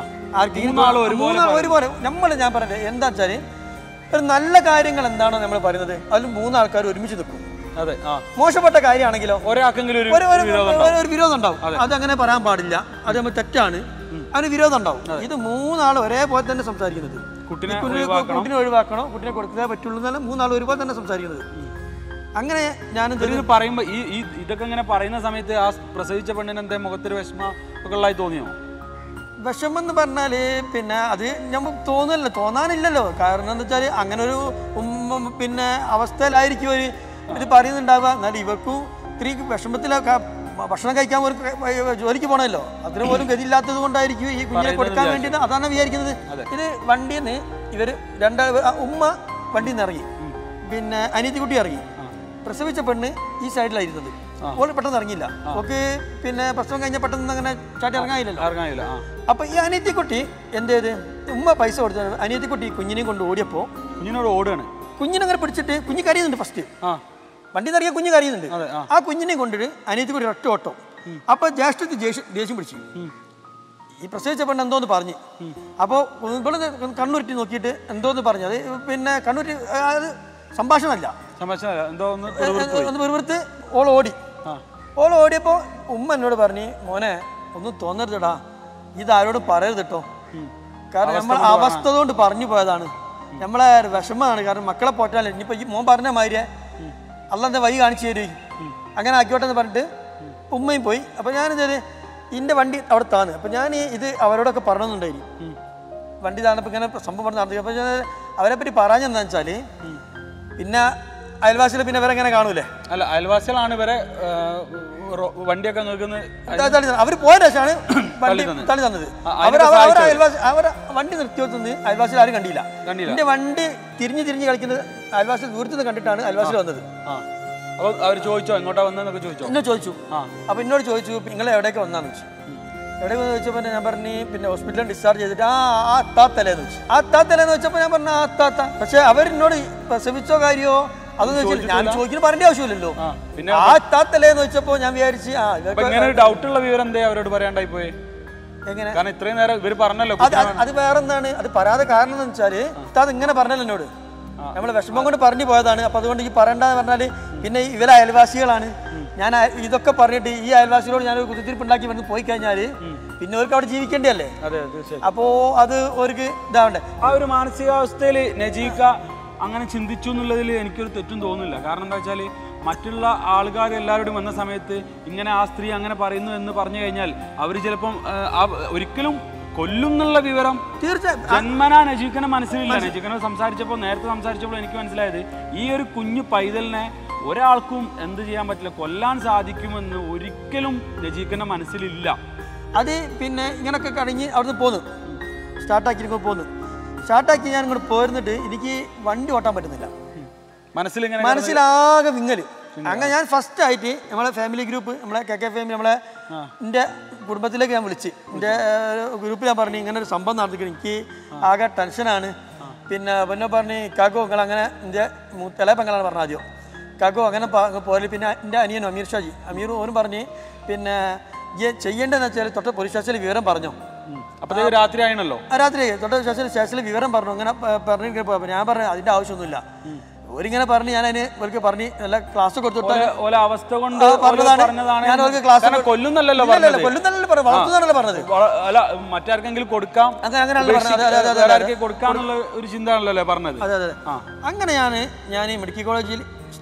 ഒരുപോലെ ഞാൻ പറയട്ടെ എന്താ വെച്ചാല്, ഒരു നല്ല കാര്യങ്ങൾ എന്താണോ നമ്മൾ പറയുന്നത് അതിൽ 3 ആൾക്കാർ ഒരുമിച്ച് നിൽക്കും. മോശപ്പെട്ട കാര്യമാണെങ്കിലോ ഒരാൾക്കെങ്കിലും ഒരു വിരോധം ഉണ്ടാവും. അതങ്ങനെ പറയാൻ പാടില്ല, അത് നമ്മൾ തെറ്റാണ്, അതിന് വിരോധം ഉണ്ടാവും. ഇത് 3 ആൾ ഒരേപോലെ തന്നെ സംസാരിക്കുന്നത്. കുട്ടിനെ ഒഴിവാക്കണോ, കുട്ടിനെ കൊടുക്കാൻ പറ്റുള്ളൂ എന്നല്ല, 3 ആൾ ഒരുപോലെ തന്നെ സംസാരിക്കുന്നത്. അങ്ങനെ ഞാൻ പറയുമ്പോ ഈ ഇതൊക്കെ ഇങ്ങനെ പറയുന്ന സമയത്ത് ആ പ്രസവിച്ച പെണ്ണിന് എന്താ മുഖത്തൊരു വിഷമം ഒക്കെ ഉള്ളതായി തോന്നിയോ? വിഷമം എന്ന് പറഞ്ഞാൽ പിന്നെ അത് നമുക്ക് തോന്നാനില്ലല്ലോ. കാരണം എന്താ വെച്ചാൽ അങ്ങനെ ഒരു പിന്നെ അവസ്ഥയിലായിരിക്കും ഒരു ഇത് പറയുന്നുണ്ടാവുക. എന്നാൽ ഇവർക്കും ഇത്തിരി വിഷമത്തിലൊക്കെ ഭക്ഷണം കഴിക്കാൻ ഒരു ജോലിക്ക് പോകണമല്ലോ, അതിന് പോലും ഗതിയില്ലാത്തത് കൊണ്ടായിരിക്കും ഈ കുഞ്ഞിനെ കൊടുക്കാൻ വേണ്ടിയിട്ട്. അതാണ് വിചാരിക്കുന്നത്. ഇത് വണ്ടിയിൽ നിന്ന് ഇവർ ഉമ്മ വണ്ടിയിൽ നിന്ന് ഇറങ്ങി, പിന്നെ അനിയത്തിക്കുട്ടി ഇറങ്ങി. പ്രസവിച്ച പെണ്ണ് ഈ സൈഡിലായിരുന്നത്. ഓൾ പെട്ടെന്ന് ഇറങ്ങിയില്ല. ഓക്ക് പിന്നെ പ്രസവം കഴിഞ്ഞ പെട്ടെന്ന് അങ്ങനെ ചാട്ടി ഇറങ്ങാനില്ലല്ലോ. അപ്പൊ ഈ അനിയത്തിക്കുട്ടി എന്ത് ചെയ്ത്, ഉമ്മ പൈസ കൊടുത്തു. അനിയത്തിക്കുട്ടി കുഞ്ഞിനെയും കൊണ്ട് ഓടിയപ്പോ കുഞ്ഞിനോട് ഓടുകയാണ്. കുഞ്ഞിനങ്ങനെ പിടിച്ചിട്ട് കുഞ്ഞ് കരയുന്നുണ്ട്. ഫസ്റ്റ് വണ്ടി നിറയെ കുഞ്ഞ് കരയുന്നുണ്ട്. ആ കുഞ്ഞിനെ കൊണ്ടിട്ട് അനിയത്തിക്കുട്ടി ഒറ്റ ഓട്ടം. അപ്പൊ ജ്യേഷ്ഠത്തിൽ ദേഷ്യം പിടിച്ചു. ഈ പ്രസവിച്ച പെണ്ണ് എന്തോന്ന് പറഞ്ഞു. അപ്പോൾ ഇവിടെ കണ്ണുരുട്ടി നോക്കിയിട്ട് എന്തോന്ന് പറഞ്ഞു. അത് പിന്നെ കണ്ണുരുട്ടി അത് സംഭാഷണമല്ല, ഒന്ന് വെറുതെ ഓൾ ഓടിയപ്പോൾ ഉമ്മ എന്നോട് പറഞ്ഞു, മോനെ ഒന്നും തോന്നരുതടാ, ഇതാരോടും പറയരുത് കേട്ടോ, കാരണം നമ്മൾ അവസ്ഥ കൊണ്ട് പറഞ്ഞു പോയതാണ്, നമ്മളെ വിഷമമാണ്. കാരണം മക്കളെ പോറ്റാൻ ഇനിയിപ്പോൾ ഈ മോൻ പറഞ്ഞ മാതിരിയെ അള്ളാന്റെ വഴി കാണിച്ചു തരും, അങ്ങനെ ആക്കിയോട്ടെ എന്ന് പറഞ്ഞിട്ട് ഉമ്മയും പോയി. അപ്പോൾ ഞാനിത് ഇതിൻ്റെ വണ്ടി അവിടെ താന്ന്. അപ്പോൾ ഞാൻ ഇത് അവരോടൊക്കെ പറഞ്ഞിട്ടുണ്ടായിരുന്നു, വണ്ടി താണപ്പോൾ ഇങ്ങനെ സംഭവം പറഞ്ഞ് നടത്തി. അപ്പോൾ ഞാൻ അവരെ പറ്റി പറഞ്ഞെന്താ വെച്ചാൽ, പിന്നെ അയൽവാസികൾ പിന്നെ ഇവരെ എങ്ങനെ കാണൂലേ? അല്ല, അയൽവാസികളാണ് ഇവരെ വണ്ടിയൊക്കെ നോക്കുന്നത്. അവർ പോയ ശേഷമാണ് വണ്ടി തള്ളി തന്നത്. അവരെ വണ്ടി നിർത്തിവെത്തുന്നത് അയൽവാസികൾ ആരും കണ്ടില്ല. എന്റെ വണ്ടി തിരിഞ്ഞ് കളിക്കുന്നത് അയൽവാസികൾ ദൂരത്ത് നിന്ന് കണ്ടിട്ടാണ് അയൽവാസികൾ വന്നത്. അപ്പോൾ അവർ ചോദിച്ചോ എങ്ങോട്ടാ വന്നതെന്നൊക്കെ ചോദിച്ചോ? എന്നെ ചോദിച്ചു. അപ്പോൾ എന്നോട് ചോദിച്ചു നിങ്ങൾ എവിടേക്ക് വന്നാന്ന് വെച്ചു. എവിടേക്ക് ചോദിച്ചപ്പോൾ ഞാൻ പറഞ്ഞു പിന്നെ ഹോസ്പിറ്റലിൽ ഡിസ്ചാർജ് ചെയ്തിട്ട് ആ അത്താത്തലേന്ന് വെച്ചു. ആ അത്താത്തലേന്ന് വെച്ചപ്പോൾ ഞാൻ പറഞ്ഞു ആ അത്താത്ത. പക്ഷെ അവരെന്നോട് പ്രസവിച്ചോ കാര്യമോ അതൊന്നും വെച്ചില്ല. ഞാൻ ചോദിക്കുന്നത് പറയേണ്ട ആവശ്യമില്ലല്ലോ. പിന്നെ ആ അത്താത്തലേന്ന് വെച്ചപ്പോൾ ഞാൻ വിചാരിച്ച് ഡൗട്ടുള്ള വിവരം എന്തേ അവരോട് പറയാണ്ടായി പോയി. എങ്ങനെ? കാരണം ഇത്രയും നേരം ഇവർ പറഞ്ഞല്ലോ. അത് വേറെ എന്താണ്, അത് പറയാതെ കാരണം എന്ന് വെച്ചാല് അത് ഇങ്ങനെ പറഞ്ഞല്ലോ എന്നോട്, നമ്മള് വിഷമം കൊണ്ട് പറഞ്ഞു പോയതാണ്. അപ്പൊ അതുകൊണ്ട് ഈ പറയണ്ടെന്ന് പറഞ്ഞാല് പിന്നെ ഇവരെ അയൽവാസികളാണ്. ഞാൻ ഇതൊക്കെ പറഞ്ഞിട്ട് ഈ അയൽവാസികളോട് ഞാൻ കുത്തിരിപ്പ് ഉണ്ടാക്കി വന്ന് പോയി കഴിഞ്ഞാല് പിന്നെ അവർക്ക് അവിടെ ജീവിക്കേണ്ടതല്ലേ. അപ്പോ അത് അവർക്ക് ഇതാവണ്ടേ. ആ ഒരു മാനസികാവസ്ഥയിൽ നജീക്ക അങ്ങനെ ചിന്തിച്ചു എന്നുള്ളതിൽ എനിക്കൊരു തെറ്റും തോന്നുന്നില്ല. കാരണം എന്താ വെച്ചാൽ മറ്റുള്ള ആൾക്കാർ എല്ലാവരോടും വന്ന സമയത്ത് ഇങ്ങനെ ആ സ്ത്രീ അങ്ങനെ പറയുന്നു എന്ന് പറഞ്ഞു കഴിഞ്ഞാൽ അവർ ചിലപ്പം ഒരിക്കലും കൊല്ലുന്നുള്ള വിവരം തീർച്ചയായും ജന്മനാ നജീക്കനെ മനസ്സിലില്ല. നജീക്കനെ നേരത്തെ സംസാരിച്ചപ്പോൾ എനിക്ക് മനസ്സിലായത് ഈ ഒരു കുഞ്ഞു പൈതലിനെ ഒരാൾക്കും എന്ത് ചെയ്യാൻ പറ്റില്ല, കൊല്ലാൻ സാധിക്കുമെന്ന് ഒരിക്കലും നജീക്കന്റെ മനസ്സിലില്ല. അത് പിന്നെ ഇങ്ങനൊക്കെ കഴിഞ്ഞ് അവിടുന്ന് പോന്നു, സ്റ്റാർട്ടാക്കി ഞാൻ ഇങ്ങോട്ട് പോരുന്നിട്ട് എനിക്ക് വണ്ടി ഓട്ടാൻ പറ്റുന്നില്ല. മനസ്സിലാകെ വിങ്ങല്. അങ്ങനെ ഞാൻ ഫസ്റ്റ് ആയിട്ട് നമ്മളെ ഫാമിലി ഗ്രൂപ്പ്, നമ്മളെ KK ഫാമിലി, നമ്മളെ എൻ്റെ കുടുംബത്തിലേക്ക് ഞാൻ വിളിച്ച് എൻ്റെ ഗ്രൂപ്പിൽ ഞാൻ പറഞ്ഞു ഇങ്ങനെ ഒരു സംഭവം നടത്തിക്കണം, എനിക്ക് ആകെ ടെൻഷനാണ്. പിന്നെ പറഞ്ഞു കാക്കോ നിങ്ങൾ അങ്ങനെ എൻ്റെ ഇളയ പെങ്ങളാണ് പറഞ്ഞത് ആദ്യം, കാക്കോ അങ്ങനെ പോലെ. പിന്നെ എൻ്റെ അനിയനോ അമീർ ഓരും പറഞ്ഞ് പിന്നെ ഈ ചെയ്യേണ്ടതെന്ന് വെച്ചാൽ തൊട്ട് പോലീസ് സ്റ്റേഷനിൽ വിവരം പറഞ്ഞോ. അപ്പോൾ രാത്രി ആണല്ലോ, രാത്രി തൊട്ട് സ്റ്റേഷനിൽ വിവരം പറഞ്ഞു. അങ്ങനെ പറഞ്ഞു. ഞാൻ പറഞ്ഞു അതിൻ്റെ ആവശ്യമൊന്നുമില്ല. ഒരിങ്ങനെ പറഞ്ഞ് ഞാൻ അതിന് അവർക്ക് പറഞ്ഞ് നല്ല ക്ലാസ് കൊടുത്തിട്ട് അവസ്ഥ കൊണ്ട് പറഞ്ഞതാണ്. ഞാൻ അവർക്ക് ക്ലാസ് കൊല്ലുന്നല്ലോ വളർത്തുന്നല്ലോ പറഞ്ഞത്. അല്ല മറ്റാർക്കെങ്കിലും കൊടുക്കാം, കൊടുക്കാന്നുള്ള ഒരു ചിന്തയാണല്ലോ പറഞ്ഞത്. അതെ അതെ. അങ്ങനെ ഞാൻ ഈ മെഡിക്കൽ കോളേജിൽ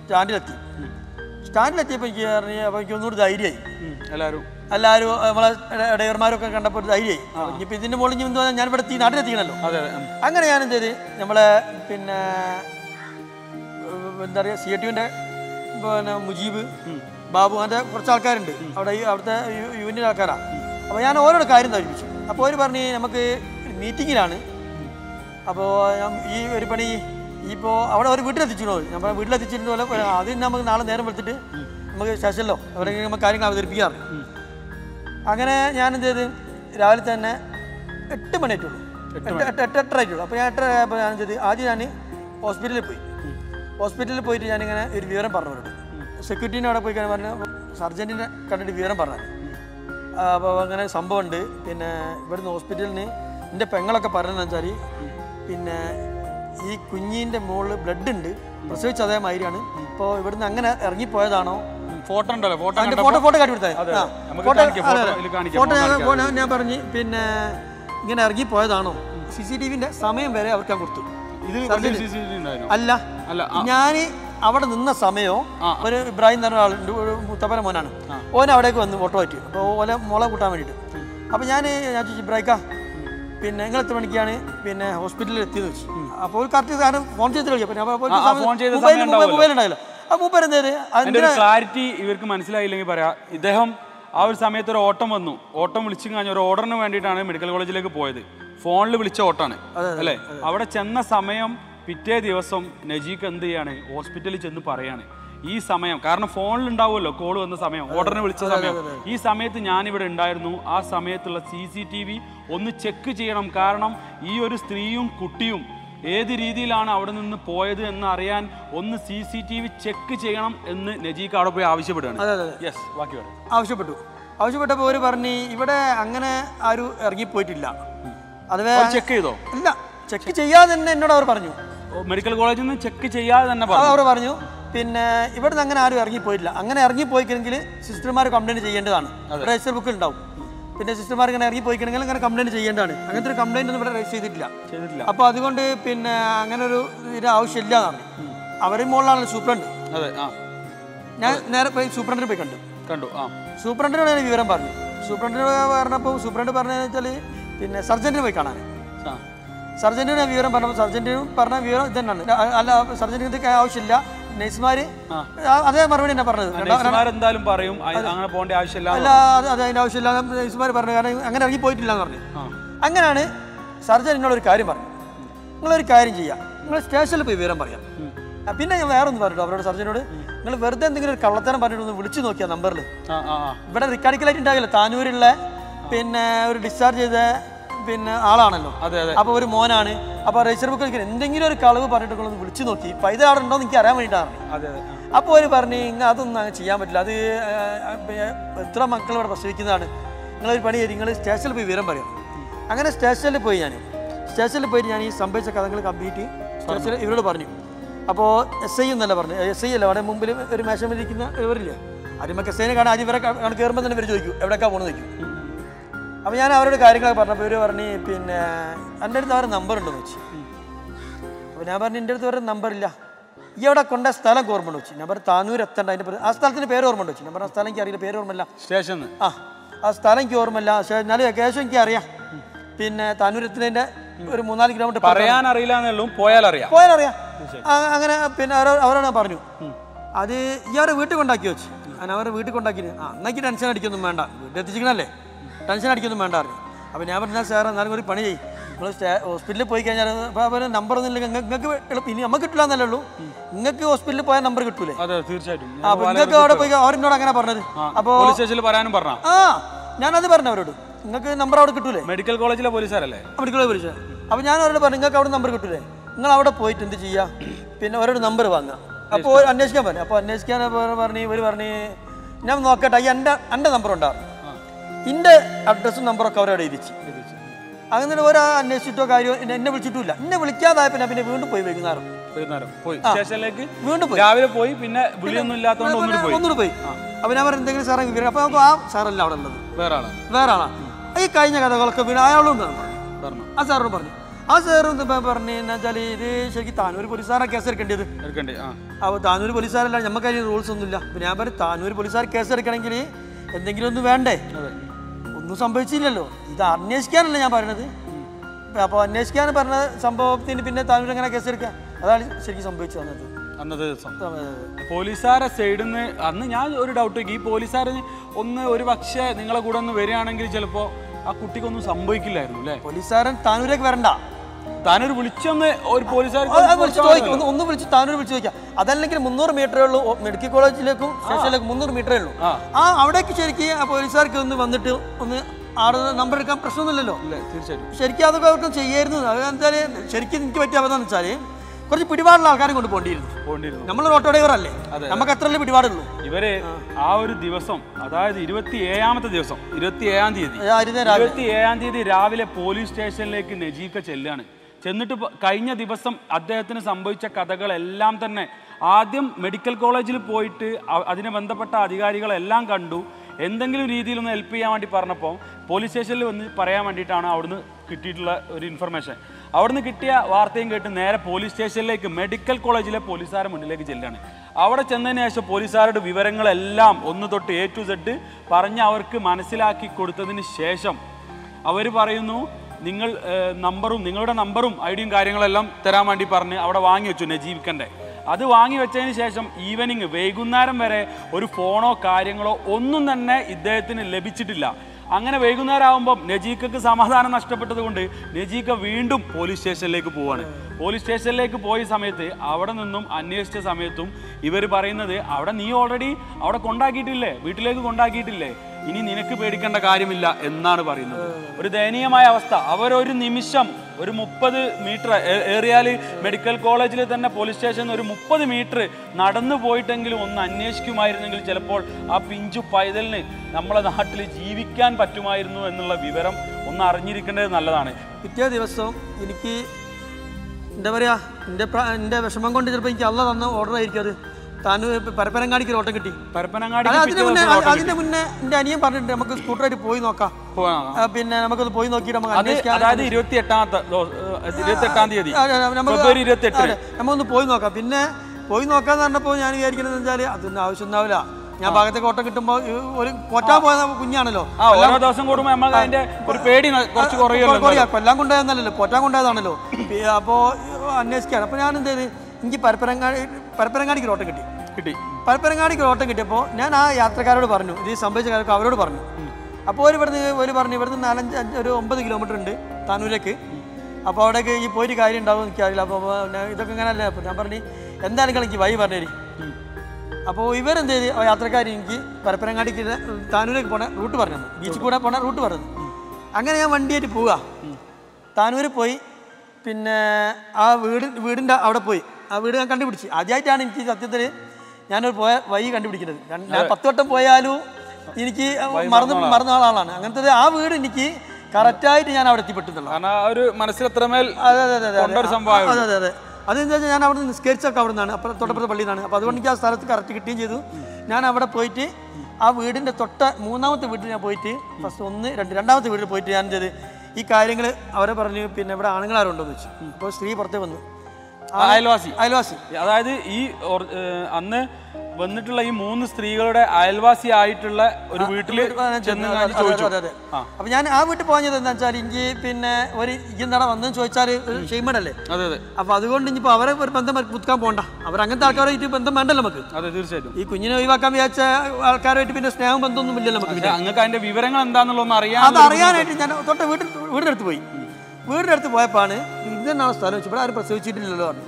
സ്റ്റാൻഡിലെത്തിയപ്പോൾ എനിക്ക് ഒന്നുകൂടി ധൈര്യമായി. എല്ലാവരും നമ്മളെ ഡ്രൈവർമാരൊക്കെ കണ്ടപ്പോൾ ഒരു ധൈര്യമായി. ഇനിയിപ്പോൾ ഇതിൻ്റെ മുകളിൽ ഞാൻ ഇവിടെ നാട്ടിലെത്തിക്കണല്ലോ. അങ്ങനെ ഞാൻ എന്ത് ചെയ്ത് നമ്മളെ പിന്നെ എന്താ പറയുക CATUവിൻ്റെ പിന്നെ മുജീബ്, ബാബു, അങ്ങനത്തെ കുറച്ച് ആൾക്കാരുണ്ട് അവിടെ, അവിടുത്തെ യൂണിയൻ ആൾക്കാരാണ്. അപ്പോൾ ഞാൻ ഓരോരോ കാര്യം ധരിപ്പിച്ചു. അപ്പോൾ അവർ പറഞ്ഞ് നമുക്ക് മീറ്റിങ്ങിലാണ്, അപ്പോൾ ഈ ഒരു പണി ഇപ്പോൾ അവിടെ അവർ വീട്ടിലെത്തിച്ചിരുന്നോ, നമ്മൾ വീട്ടിലെത്തിച്ചിരുന്ന പോലെ അത് നമുക്ക് നാളെ നേരം വെളുത്തിട്ട് നമുക്ക് സ്റ്റേഷനിലോ എവിടെയെങ്കിലും നമുക്ക് കാര്യങ്ങൾ അവതരിപ്പിക്കാറ്. അങ്ങനെ ഞാൻ എന്ത് ചെയ്ത് രാവിലെ തന്നെ 8 മണിയായിട്ടുള്ളൂ, 8:30 ആയിട്ടുള്ളൂ. അപ്പോൾ ഞാൻ 8:30 ആയപ്പോൾ ഞാൻ എന്ത് ചെയ്ത് ആദ്യം ഞാൻ ഹോസ്പിറ്റലിൽ പോയി. ഹോസ്പിറ്റലിൽ പോയിട്ട് ഞാനിങ്ങനെ ഒരു വിവരം പറഞ്ഞവരോട്, സെക്യൂരിറ്റീനെ അവിടെ പോയി പറഞ്ഞു, സർജൻറ്റിനെ കണ്ടിട്ട് വിവരം പറഞ്ഞു. അപ്പോൾ അങ്ങനെ സംഭവമുണ്ട്. പിന്നെ ഇവിടുന്ന് ഹോസ്പിറ്റലിന് എൻ്റെ പെങ്ങളൊക്കെ പറഞ്ഞതെന്ന് വെച്ചാൽ പിന്നെ ഈ കുഞ്ഞിൻ്റെ മുകളിൽ ബ്ലഡ് ഉണ്ട്, പ്രസവിച്ച അതേമാതിരിയാണ്. ഇപ്പോൾ ഇവിടുന്ന് അങ്ങനെ ഇറങ്ങിപ്പോയതാണോ? ഫോട്ടോ ഉണ്ടല്ലോ, ഫോട്ടോ കാട്ടി കൊടുത്തേ. ഫോട്ടോ ഞാൻ പറഞ്ഞ് പിന്നെ ഇങ്ങനെ ഇറങ്ങിപ്പോയതാണോ? CCTVൻ്റെ സമയം വരെ അവർക്ക് കൊടുത്തു. അല്ല, ഞാൻ അവിടെ നിന്ന സമയവും ഒരു ഇബ്രാഹിം എന്ന് പറഞ്ഞ ആളുണ്ട്, ഒരു മുത്തപ്പന മോനാണ്, ഓൻ അവിടേക്ക് വന്ന് ഫോട്ടോ പറ്റി. അപ്പോൾ ഓലെ മുള കൂട്ടാൻ വേണ്ടിയിട്ട്. അപ്പോൾ ഞാൻ ചോദിച്ചു, ഇബ്രാഹിക്ക പിന്നെ നിങ്ങൾ എത്ര മണിക്കാണ് പിന്നെ ഹോസ്പിറ്റലിൽ എത്തിയെന്ന് വെച്ചു. അപ്പോൾ കറക്റ്റ് സാധനം ഫോൺ ചെയ്തിട്ട് വിളിക്കാം, മൊബൈൽ ഉണ്ടായില്ല. അപ്പോൾ ക്ലാരിറ്റി ഇവർക്ക് മനസ്സിലായില്ലെങ്കിൽ പറയാം. ഇദ്ദേഹം ആ ഒരു സമയത്ത് ഒരു ഓട്ടം വന്നു, ഓട്ടം വിളിച്ചു കഴിഞ്ഞ ഒരു ഓർഡറിന് വേണ്ടിയിട്ടാണ് മെഡിക്കൽ കോളേജിലേക്ക് പോയത്. ഫോണിൽ വിളിച്ച ഓട്ടാണ് അല്ലേ? അവിടെ ചെന്ന സമയം പിറ്റേ ദിവസം നജീക്ക് എന്ത് ചെയ്യാണ്, ഹോസ്പിറ്റലിൽ ചെന്ന് പറയാണ് ഈ സമയം, കാരണം ഫോണിൽ ഉണ്ടാവുമല്ലോ കോൾ വന്ന സമയം, ഓർഡറിന് വിളിച്ച സമയം, ഈ സമയത്ത് ഞാനിവിടെ ഉണ്ടായിരുന്നു, ആ സമയത്തുള്ള CCTV ഒന്ന് ചെക്ക് ചെയ്യണം, കാരണം ഈ ഒരു സ്ത്രീയും കുട്ടിയും ഏത് രീതിയിലാണ് അവിടെ നിന്ന് പോയത് എന്ന് അറിയാൻ ഒന്ന് CCTV ചെക്ക് ചെയ്യണം എന്ന് നജീക്ക് അവിടെ പോയി ആവശ്യപ്പെടുകയാണ്. ആവശ്യപ്പെട്ടപ്പോൾ അവർ പറഞ്ഞു ഇവിടെ അങ്ങനെ ആരും ഇറങ്ങിപ്പോയിട്ടില്ല. അതുവേ ചെക്ക് ചെയ്തോ? ഇല്ല, ചെക്ക് ചെയ്യാതെ തന്നെ എന്നോട് അവർ പറഞ്ഞു. മെഡിക്കൽ കോളേജിൽ നിന്ന് ചെക്ക് ചെയ്യാതെ തന്നെ അവർ പറഞ്ഞു പിന്നെ ഇവിടെ നിന്ന് അങ്ങനെ ആരും ഇറങ്ങിപ്പോയില്ല. അങ്ങനെ ഇറങ്ങിപ്പോയിക്കെങ്കിൽ സിസ്റ്റർമാർ കംപ്ലൈൻറ്റ് ചെയ്യേണ്ടതാണ്. രജിസ്റ്റർ ബുക്കിൽ ഉണ്ടാവും. പിന്നെ സിസ്റ്റർമാർ ഇങ്ങനെ ഇറങ്ങിപ്പോയിക്കണമെങ്കിൽ അങ്ങനെ കംപ്ലൈൻറ്റ് ചെയ്യേണ്ടതാണ്. അങ്ങനത്തെ ഒരു കംപ്ലൈൻറ്റ് ഒന്നും ഇവിടെ രജിസ്റ്റർ ചെയ്തിട്ടില്ല. അപ്പോൾ അതുകൊണ്ട് പിന്നെ അങ്ങനെ ഒരു ഇത് ആവശ്യമില്ല എന്നാണ്. അവരുടെ മുകളിലാണല്ലോ സൂപ്രണ്ട്. ഞാൻ നേരെ പോയി സൂപ്രണ്ടിനെ പോയി കണ്ടു. സൂപ്രണ്ടിനോട് ഞാൻ വിവരം പറഞ്ഞു. സൂപ്രണ്ടിനോട് പറഞ്ഞപ്പോൾ സൂപ്രണ്ട് പറഞ്ഞതെന്ന് വെച്ചാൽ പിന്നെ സർജൻറ്റിനെ പോയി കാണാൻ. സർജൻറ്റിന് ഞാൻ വിവരം പറഞ്ഞപ്പോൾ സർജൻറ്റിനും പറഞ്ഞ വിവരം ഇത് തന്നെയാണ്. അല്ല, സർജൻറ്റിന് ഇതൊക്കെ ആവശ്യമില്ല, നഴ്സുമാര് അതേ മറുപടി തന്നെ പറഞ്ഞത്. എന്തായാലും പറയും അങ്ങനെ പോകേണ്ട ആവശ്യമില്ല, അല്ല അത് അതിൻ്റെ ആവശ്യമില്ല നഴ്സുമാർ പറഞ്ഞു, കാരണം അങ്ങനെ ഇറങ്ങി പോയിട്ടില്ല എന്ന് പറഞ്ഞു. അങ്ങനെയാണ് സർജൻ എന്നോടൊരു കാര്യം പറഞ്ഞു, നിങ്ങളൊരു കാര്യം ചെയ്യാം, നിങ്ങൾ സ്റ്റേഷനിൽ പോയി വിവരം പറയാം. പിന്നെ ഞാൻ വേറെ ഒന്ന് പറഞ്ഞു അവരോട്, സർജനോട് നിങ്ങൾ വെറുതെ എന്തെങ്കിലും ഒരു കള്ളത്തരം പറഞ്ഞിട്ട് ഒന്ന് വിളിച്ചു നോക്കിയാൽ നമ്പറിൽ. ഇവിടെ റിക്കാർഡിക്കലായിട്ട് ഉണ്ടാകില്ല, താനൂരുള്ള പിന്നെ ഒരു ഡിസ്ചാർജ് ചെയ്ത പിന്നെ ആളാണല്ലോ, അപ്പോൾ ഒരു മോനാണ്. അപ്പോൾ രജിസ്റ്റർ ബുക്കിൽ എന്തെങ്കിലും ഒരു കളവ് പറഞ്ഞിട്ട് വിളിച്ചു നോക്കി, പൈസ അവിടെ ഉണ്ടോ എന്ന് എനിക്ക് അറിയാൻ വേണ്ടിയിട്ടാണ്. അപ്പോൾ അവർ പറഞ്ഞു അതൊന്നും അങ്ങനെ ചെയ്യാൻ പറ്റില്ല, അത് എത്ര മക്കൾ ഇവിടെ പ്രസവിക്കുന്നതാണ്, നിങ്ങളൊരു പണി ചെയ്ത് നിങ്ങൾ സ്റ്റേഷനിൽ പോയി വിവരം പറയാം. അങ്ങനെ സ്റ്റേഷനിൽ പോയി പോയിട്ട് ഞാൻ ഈ സംഭവിച്ച കഥകൾ കംപ്ലീറ്റ് സ്റ്റേഷനിൽ ഇവരോട് പറഞ്ഞു. അപ്പോൾ SI എന്നല്ല പറഞ്ഞു, SI അല്ല, അവിടെ മുമ്പിൽ ഒരു മേശമിരിക്കുന്ന ഇവരില്ലേ, ആദ്യമൊക്കെ SIനെ കാണാൻ ആദ്യം ഇവരെ കയറുമ്പോൾ തന്നെ ഇവർ ചോദിക്കും എവിടെയൊക്കെയാണ് പോകുന്നത് ചോദിക്കും. അപ്പോൾ ഞാൻ അവരോട് കാര്യങ്ങളൊക്കെ പറഞ്ഞപ്പോൾ ഇവർ പറഞ്ഞ് പിന്നെ എൻ്റെ അടുത്ത് അവരുടെ നമ്പർ ഉണ്ടെന്ന് വെച്ചു. അപ്പോൾ ഞാൻ പറഞ്ഞു എൻ്റെ അടുത്ത് അവരുടെ നമ്പറില്ല, ഈ അവിടെ കൊണ്ട സ്ഥലം ഓർമ്മ വെച്ചു. ഞാൻ പറഞ്ഞു താനൂർ എത്തണ്ട, അതിൻ്റെ ആ സ്ഥലത്തിൻ്റെ പേര് ഓർമ്മ വെച്ചു. ഞാൻ പറഞ്ഞു ആ സ്ഥലം എനിക്ക് അറിയില്ല, പേര് ഓർമ്മയില്ല, സ്റ്റേഷൻ ആ സ്ഥലം എനിക്ക് ഓർമ്മയില്ല, പക്ഷേ എന്നാലും ഏകദേശം എനിക്ക് അറിയാം. പിന്നെ താനൂർ എത്തുന്നതിൻ്റെ ഒരു 3-4 കിലോമീറ്റർ പറയാൻ അറിയില്ല, പോയാലറിയാം. അങ്ങനെ പിന്നെ അവരോട് ഞാൻ പറഞ്ഞു അത് ഈ അവരെ വീട്ടിൽ കൊണ്ടാക്കി വെച്ചു. ഞാൻ അവരെ വീട്ടിൽ കൊണ്ടാക്കി, എന്നേക്ക് ടെൻഷൻ അടിക്കൊന്നും വേണ്ട, വീട്ടിൽ എത്തിച്ചിരിക്കണല്ലേ, ടെൻഷൻ അടിക്കൊന്നും വേണ്ട അറിയാം. അപ്പോൾ ഞാൻ പറഞ്ഞാൽ സാർ എന്നാലും ഒരു പണി ചെയ്യും, നിങ്ങൾ ഹോസ്പിറ്റലിൽ പോയി കഴിഞ്ഞാൽ അപ്പോൾ നമ്പർ ഒന്നും ഇല്ലെങ്കിൽ നിങ്ങൾക്ക് എളുപ്പം, ഇനി നമുക്ക് കിട്ടില്ല എന്നല്ലേ ഉള്ളൂ, നിങ്ങൾക്ക് ഹോസ്പിറ്റലിൽ പോയാൽ നമ്പർ കിട്ടൂലേ? തീർച്ചയായിട്ടും. അപ്പോൾ നിങ്ങൾക്ക് അവിടെ പോയി അവരെന്നോട് അങ്ങനെ പറഞ്ഞത്. അപ്പോൾ ഞാനത് പറഞ്ഞു അവരോട്, നിങ്ങൾക്ക് നമ്പർ അവിടെ കിട്ടൂലേ? മെഡിക്കൽ കോളേജിലെ പോലീസുകാരല്ലേ? മെഡിക്കൽ കോളേജ് പോലീസുകാർ. അപ്പോൾ ഞാൻ അവരോട് പറഞ്ഞു നിങ്ങൾക്ക് അവിടെ നമ്പർ കിട്ടൂലേ, നിങ്ങൾ അവിടെ പോയിട്ട് എന്ത് ചെയ്യുക, പിന്നെ അവരോട് നമ്പർ വാങ്ങുക. അപ്പോൾ അന്വേഷിക്കാൻ പറഞ്ഞു. അപ്പോൾ അന്വേഷിക്കാൻ പറഞ്ഞ് ഇവർ പറഞ്ഞ് ഞാൻ നോക്കട്ടെ, എൻ്റെ നമ്പർ ഉണ്ടാകും, എൻ്റെ അഡ്രസ്സും നമ്പറൊക്കെ അവരവിടെ ഇരിച്ചു. അങ്ങനെ ഓരോ അന്വേഷിച്ചിട്ടോ കാര്യമോ എന്നെ വിളിച്ചിട്ടില്ല. എന്നെ വിളിക്കാതായപ്പോൾ ഞാൻ പിന്നെ വീണ്ടും പോയി വൈകുന്നേരം വീണ്ടും പോയി, രാവിലെ പോയി, പിന്നെ ഒന്നുകൂടി പോയി. അപ്പോൾ ഞാൻ പറഞ്ഞു എന്തെങ്കിലും സാറേ വിവരം. അപ്പോൾ ആ സാറല്ല അവിടെ ഉള്ളത്, വേറെ ആളാണ്. ഈ കഴിഞ്ഞ കഥകളൊക്കെ പിന്നെ അയാളോട് പറഞ്ഞു, ആ സാറോട് പറഞ്ഞു. ആ സാറും പറഞ്ഞു എന്ന് വെച്ചാൽ ഇത് ശരിക്കും താനൂർ പോലീസുകാരാണ് കേസ് എടുക്കേണ്ടത്. അപ്പോൾ താനൂർ പോലീസുകാരല്ല, നമുക്ക് അതിന് റൂൾസ് ഒന്നുമില്ല. പിന്നെ ഞാൻ പറഞ്ഞു താനൂർ പോലീസുകാർ കേസ് എടുക്കണമെങ്കിൽ എന്തെങ്കിലും ഒന്ന് വേണ്ടേ, ഒന്നും സംഭവിച്ചില്ലല്ലോ, ഇത് അന്വേഷിക്കാനല്ല ഞാൻ പറയണത്. അപ്പോൾ അന്വേഷിക്കാൻ പറഞ്ഞ സംഭവത്തിന് പിന്നെ താനൂർ എങ്ങനെ കേസ് എടുക്കുക, അതാണ് ശരിക്കും സംഭവിച്ചത് അന്നത്തെ ദിവസം. പോലീസുകാരെ സൈഡിൽ നിന്ന് അന്ന് ഞാൻ ഒരു ഡൗട്ട്, ഈ പോലീസുകാരന് ഒരു പക്ഷേ നിങ്ങളെ കൂടെ ഒന്ന് വരികയാണെങ്കിൽ ചിലപ്പോൾ ആ കുട്ടിക്കൊന്നും സംഭവിക്കില്ലായിരുന്നു അല്ലേ? പോലീസുകാരൻ താനൂരേക്ക് വരണ്ട, താനൂർ വിളിച്ചൊന്ന് ഒരു പോലീസുകാർ ഒന്ന് വിളിച്ച് താനൂർ വിളിച്ച് ചോദിക്കാം. അതല്ലെങ്കിൽ 300 മീറ്ററേ ഉള്ളൂ മെഡിക്കൽ കോളേജിലേക്കും സ്റ്റേഷനിലേക്കും, 300 മീറ്ററേ ഉള്ളൂ. അവിടേക്ക് ശരിക്കും പോലീസുകാർക്ക് ഒന്ന് വന്നിട്ട് ഒന്ന് നമ്പർ എടുക്കാൻ പ്രശ്നമൊന്നുമില്ലല്ലോ. തീർച്ചയായിട്ടും ശരിക്കും അതൊക്കെ അവർക്ക് ചെയ്യായിരുന്നു. അതെന്തായാലും ശരിക്കും എനിക്ക് പറ്റിയ അബദ്ധം എന്ന് വെച്ചാൽ കുറച്ച് പിടിപാടുള്ള ആൾക്കാരും കൊണ്ട് പോണ്ടിയിരുന്നു. നമ്മൾ ഓട്ടോ ഡ്രൈവർ അല്ലേ, നമുക്ക് അത്രയല്ലേ പിടിപാടുള്ളൂ. ഇവര് ആ ഒരു ദിവസം, അതായത് 27ാമത്തെ ദിവസം, 27ാം തീയതി രാവിലെ പോലീസ് സ്റ്റേഷനിലേക്ക് നജീക്ക ചെല്ലുകയാണ്. ചെന്നിട്ട് കഴിഞ്ഞ ദിവസം അദ്ദേഹത്തിന് സംഭവിച്ച കഥകളെല്ലാം തന്നെ ആദ്യം മെഡിക്കൽ കോളേജിൽ പോയിട്ട് അതിനെ ബന്ധപ്പെട്ട അധികാരികളെല്ലാം കണ്ടു. എന്തെങ്കിലും രീതിയിലൊന്ന് ഹെൽപ്പ് ചെയ്യാൻ വേണ്ടി പറഞ്ഞപ്പോൾ പോലീസ് സ്റ്റേഷനിൽ വന്ന് പറയാൻ വേണ്ടിയിട്ടാണ് അവിടുന്ന് കിട്ടിയിട്ടുള്ള ഒരു ഇൻഫർമേഷൻ. അവിടുന്ന് കിട്ടിയ വാർത്തയും കേട്ട് നേരെ പോലീസ് സ്റ്റേഷനിലേക്ക് മെഡിക്കൽ കോളേജിലെ പോലീസുകാരുടെ മുന്നിലേക്ക് ചെല്ലുകയാണ്. അവിടെ ചെന്നതിന് ശേഷം പോലീസുകാരുടെ വിവരങ്ങളെല്ലാം ഒന്ന് തൊട്ട് A to Z പറഞ്ഞ് അവർക്ക് മനസ്സിലാക്കി കൊടുത്തതിന് ശേഷം അവർ പറയുന്നു, നിങ്ങൾ നിങ്ങളുടെ നമ്പറും ഐഡിയും കാര്യങ്ങളെല്ലാം തരാൻ വേണ്ടി പറഞ്ഞ് അവിടെ വാങ്ങി വെച്ചു നജീബിക്കൻ്റെ. അത് വാങ്ങി വെച്ചതിന് ശേഷം ഈവനിങ് വൈകുന്നേരം വരെ ഒരു ഫോണോ കാര്യങ്ങളോ ഒന്നും തന്നെ ഇദ്ദേഹത്തിന് ലഭിച്ചിട്ടില്ല. അങ്ങനെ വൈകുന്നേരം ആകുമ്പം നജീക്കക്ക് സമാധാനം നഷ്ടപ്പെട്ടത് കൊണ്ട് നജീക്ക വീണ്ടും പോലീസ് സ്റ്റേഷനിലേക്ക് പോവാണ്. പോലീസ് സ്റ്റേഷനിലേക്ക് പോയ സമയത്ത് അവിടെ നിന്നും അന്വേഷിച്ച സമയത്തും ഇവർ പറയുന്നത്, അവിടെ നീ ഓൾറെഡി അവിടെ കൊണ്ടാക്കിയിട്ടില്ലേ, വീട്ടിലേക്ക് കൊണ്ടാക്കിയിട്ടില്ലേ, ഇനി നിനക്ക് പേടിക്കേണ്ട കാര്യമില്ല എന്നാണ് പറയുന്നത്. ഒരു ദയനീയമായ അവസ്ഥ. അവരൊരു നിമിഷം ഒരു 30 മീറ്റർ ഏറിയാൽ മെഡിക്കൽ കോളേജിൽ തന്നെ പോലീസ് സ്റ്റേഷനിൽ ഒരു 30 മീറ്റർ നടന്നു പോയിട്ടെങ്കിലും ഒന്ന് അന്വേഷിക്കുമായിരുന്നെങ്കിൽ ചിലപ്പോൾ ആ പിഞ്ചു പൈതലിന് നമ്മളെ നാട്ടിൽ ജീവിക്കാൻ പറ്റുമായിരുന്നു എന്നുള്ള വിവരം ഒന്ന് അറിഞ്ഞിരിക്കേണ്ടത് നല്ലതാണ്. പിറ്റേ ദിവസം എനിക്ക് എന്താ പറയുക, എൻ്റെ വിഷമം കൊണ്ട് ചിലപ്പോൾ എനിക്ക് അള്ള തന്ന ഓർഡർ ആയിരിക്കും അത്. പരപ്പനങ്ങാടിക്ക് ഓട്ടം കിട്ടി. അതിന്റെ മുന്നേ എന്റെ അനിയൻ പറഞ്ഞിട്ടുണ്ട് നമുക്ക് സ്കൂട്ടറായിട്ട് പോയി നോക്കാം, പിന്നെ നമുക്കത് പോയി നോക്കിയിട്ട് നമുക്ക് അതായത് 28ാം തീയതി നമുക്കൊന്ന് പോയി നോക്കാം. പിന്നെ പോയി നോക്കാന്ന് പറഞ്ഞപ്പോൾ ഞാൻ വിചാരിക്കുന്നത് വെച്ചാൽ അതൊന്നും ആവശ്യം ഉണ്ടാവില്ല. ഞാൻ ഭാഗത്തേക്ക് ഓട്ടം കിട്ടുമ്പോൾ ഒരു പോറ്റാൻ പോയ കുഞ്ഞാണല്ലോ, ഓരോ ദിവസം കൂടുമ്പോൾ കൊല്ലാൻ കൊണ്ടുപോയെന്നല്ലോ, പോറ്റാൻ കൊണ്ടുപോയതാണല്ലോ. അപ്പോൾ അന്വേഷിക്കുകയാണ്. അപ്പോൾ ഞാൻ എന്ത് ചെയ്ത്, എനിക്ക് പരപ്പനങ്ങാടിക്ക് ഓട്ടം കിട്ടി. പരപ്പനങ്ങാടിക്ക് ഓട്ടം കിട്ടിയപ്പോൾ ഞാൻ ആ യാത്രക്കാരോട് പറഞ്ഞു, ഇത് സംഭവിച്ച കാര്യമൊക്കെ അവരോട് പറഞ്ഞു. അപ്പോൾ ഇവിടുന്ന് 9 കിലോമീറ്റർ ഉണ്ട് താനൂരേക്ക്. അപ്പോൾ അവിടേക്ക് ഈ പോയിട്ട് കാര്യം ഉണ്ടാവും എനിക്കറിയില്ല. അപ്പോൾ ഇതൊക്കെ ഇങ്ങനെ അല്ലേ. അപ്പോൾ ഞാൻ പറഞ്ഞു എന്തായാലും എനിക്ക് വഴി പറഞ്ഞു തരും. അപ്പോൾ ഇവരെന്ത് ചെയ്ത് യാത്രക്കാർ എനിക്ക് പരപ്പനങ്ങാടിക്ക് താനൂരേക്ക് പോണ റൂട്ട് പറഞ്ഞു തന്നു, ബീച്ചിൽ കൂടെ പോണ റൂട്ട് പറഞ്ഞു. അങ്ങനെ ഞാൻ വണ്ടിയായിട്ട് പോവുക. താനൂർ പോയി, പിന്നെ ആ വീടിൻ്റെ അവിടെ പോയി ആ വീട് ഞാൻ കണ്ടുപിടിച്ച്. ആദ്യമായിട്ടാണ് എനിക്ക് സത്യത്തിൽ ഞാനൊരു വഴി കണ്ടുപിടിക്കുന്നത്. ഞാൻ 10 വട്ടം പോയാലും എനിക്ക് മറന്ന ആളാണ്. അങ്ങനത്തെ ആ വീട് എനിക്ക് കറക്റ്റായിട്ട് ഞാൻ അവിടെ എത്തിപ്പെട്ടുള്ളൂ. അതെ. അതെന്താ വെച്ചാൽ ഞാൻ അവിടെ നിന്ന് നിസ്കരിച്ചൊക്കെ അവിടെ നിന്നാണ്, തൊട്ടപ്പുറത്തെ പള്ളിയിൽ നിന്നാണ്. അപ്പോൾ അതുകൊണ്ട് എനിക്ക് ആ സ്ഥലത്ത് കറക്റ്റ് കിട്ടുകയും ചെയ്തു. ഞാൻ അവിടെ പോയിട്ട് ആ വീടിൻ്റെ 3ാമത്തെ വീട്ടിൽ ഞാൻ പോയിട്ട് ഫസ്റ്റ് 1, 2 രണ്ടാമത്തെ വീട്ടിൽ പോയിട്ട് ഞാൻ ചെയ്ത് ഈ കാര്യങ്ങൾ അവരെ പറഞ്ഞു. പിന്നെ ഇവിടെ ആണുങ്ങളാരുണ്ടോന്ന് വെച്ചു. അപ്പോൾ സ്ത്രീ പുറത്തേ വന്നു, അയൽവാസി. അതായത് ഈ അന്ന് വന്നിട്ടുള്ള ഈ 3 സ്ത്രീകളുടെ അയൽവാസി ആയിട്ടുള്ള ഒരു വീട്ടിൽ ചോദിച്ചു. അപ്പൊ ഞാൻ ആ വീട്ടിൽ പോയത് എന്താ വെച്ചാൽ എനിക്ക് പിന്നെ ഒരു ഇന്നെന്താ വന്നെന്ന് ചോദിച്ചാൽ ഷെയ്മടല്ലേ. അപ്പൊ അതുകൊണ്ട് ഇനിയിപ്പോ അവരെ ഒരു ബന്ധം പുതുക്കാൻ പോകണ്ട, അവരങ്ങനത്തെ ആൾക്കാരായിട്ട് ബന്ധം വേണ്ടല്ലോ നമുക്ക്. അതെ, തീർച്ചയായിട്ടും. ഈ കുഞ്ഞിനെ ഒഴിവാക്കാൻ വിചാരിച്ച ആൾക്കാരുമായിട്ട് പിന്നെ സ്നേഹം ബന്ധമൊന്നും ഇല്ലല്ലോ നമുക്ക്. നിങ്ങൾക്ക് അതിന്റെ വിവരങ്ങൾ എന്താണെന്നുള്ളതൊന്നും അറിയാനായിട്ട് ഞാൻ തൊട്ട് വീടിന്റെ അടുത്ത് പോയി. വീടിന്റെ അടുത്ത് പോയപ്പോഴാണ് ഇതെന്നാണ് സ്ഥലം വെച്ചു, ഇവിടെ ആരും പ്രസവിച്ചിട്ടില്ലല്ലോ പറഞ്ഞു.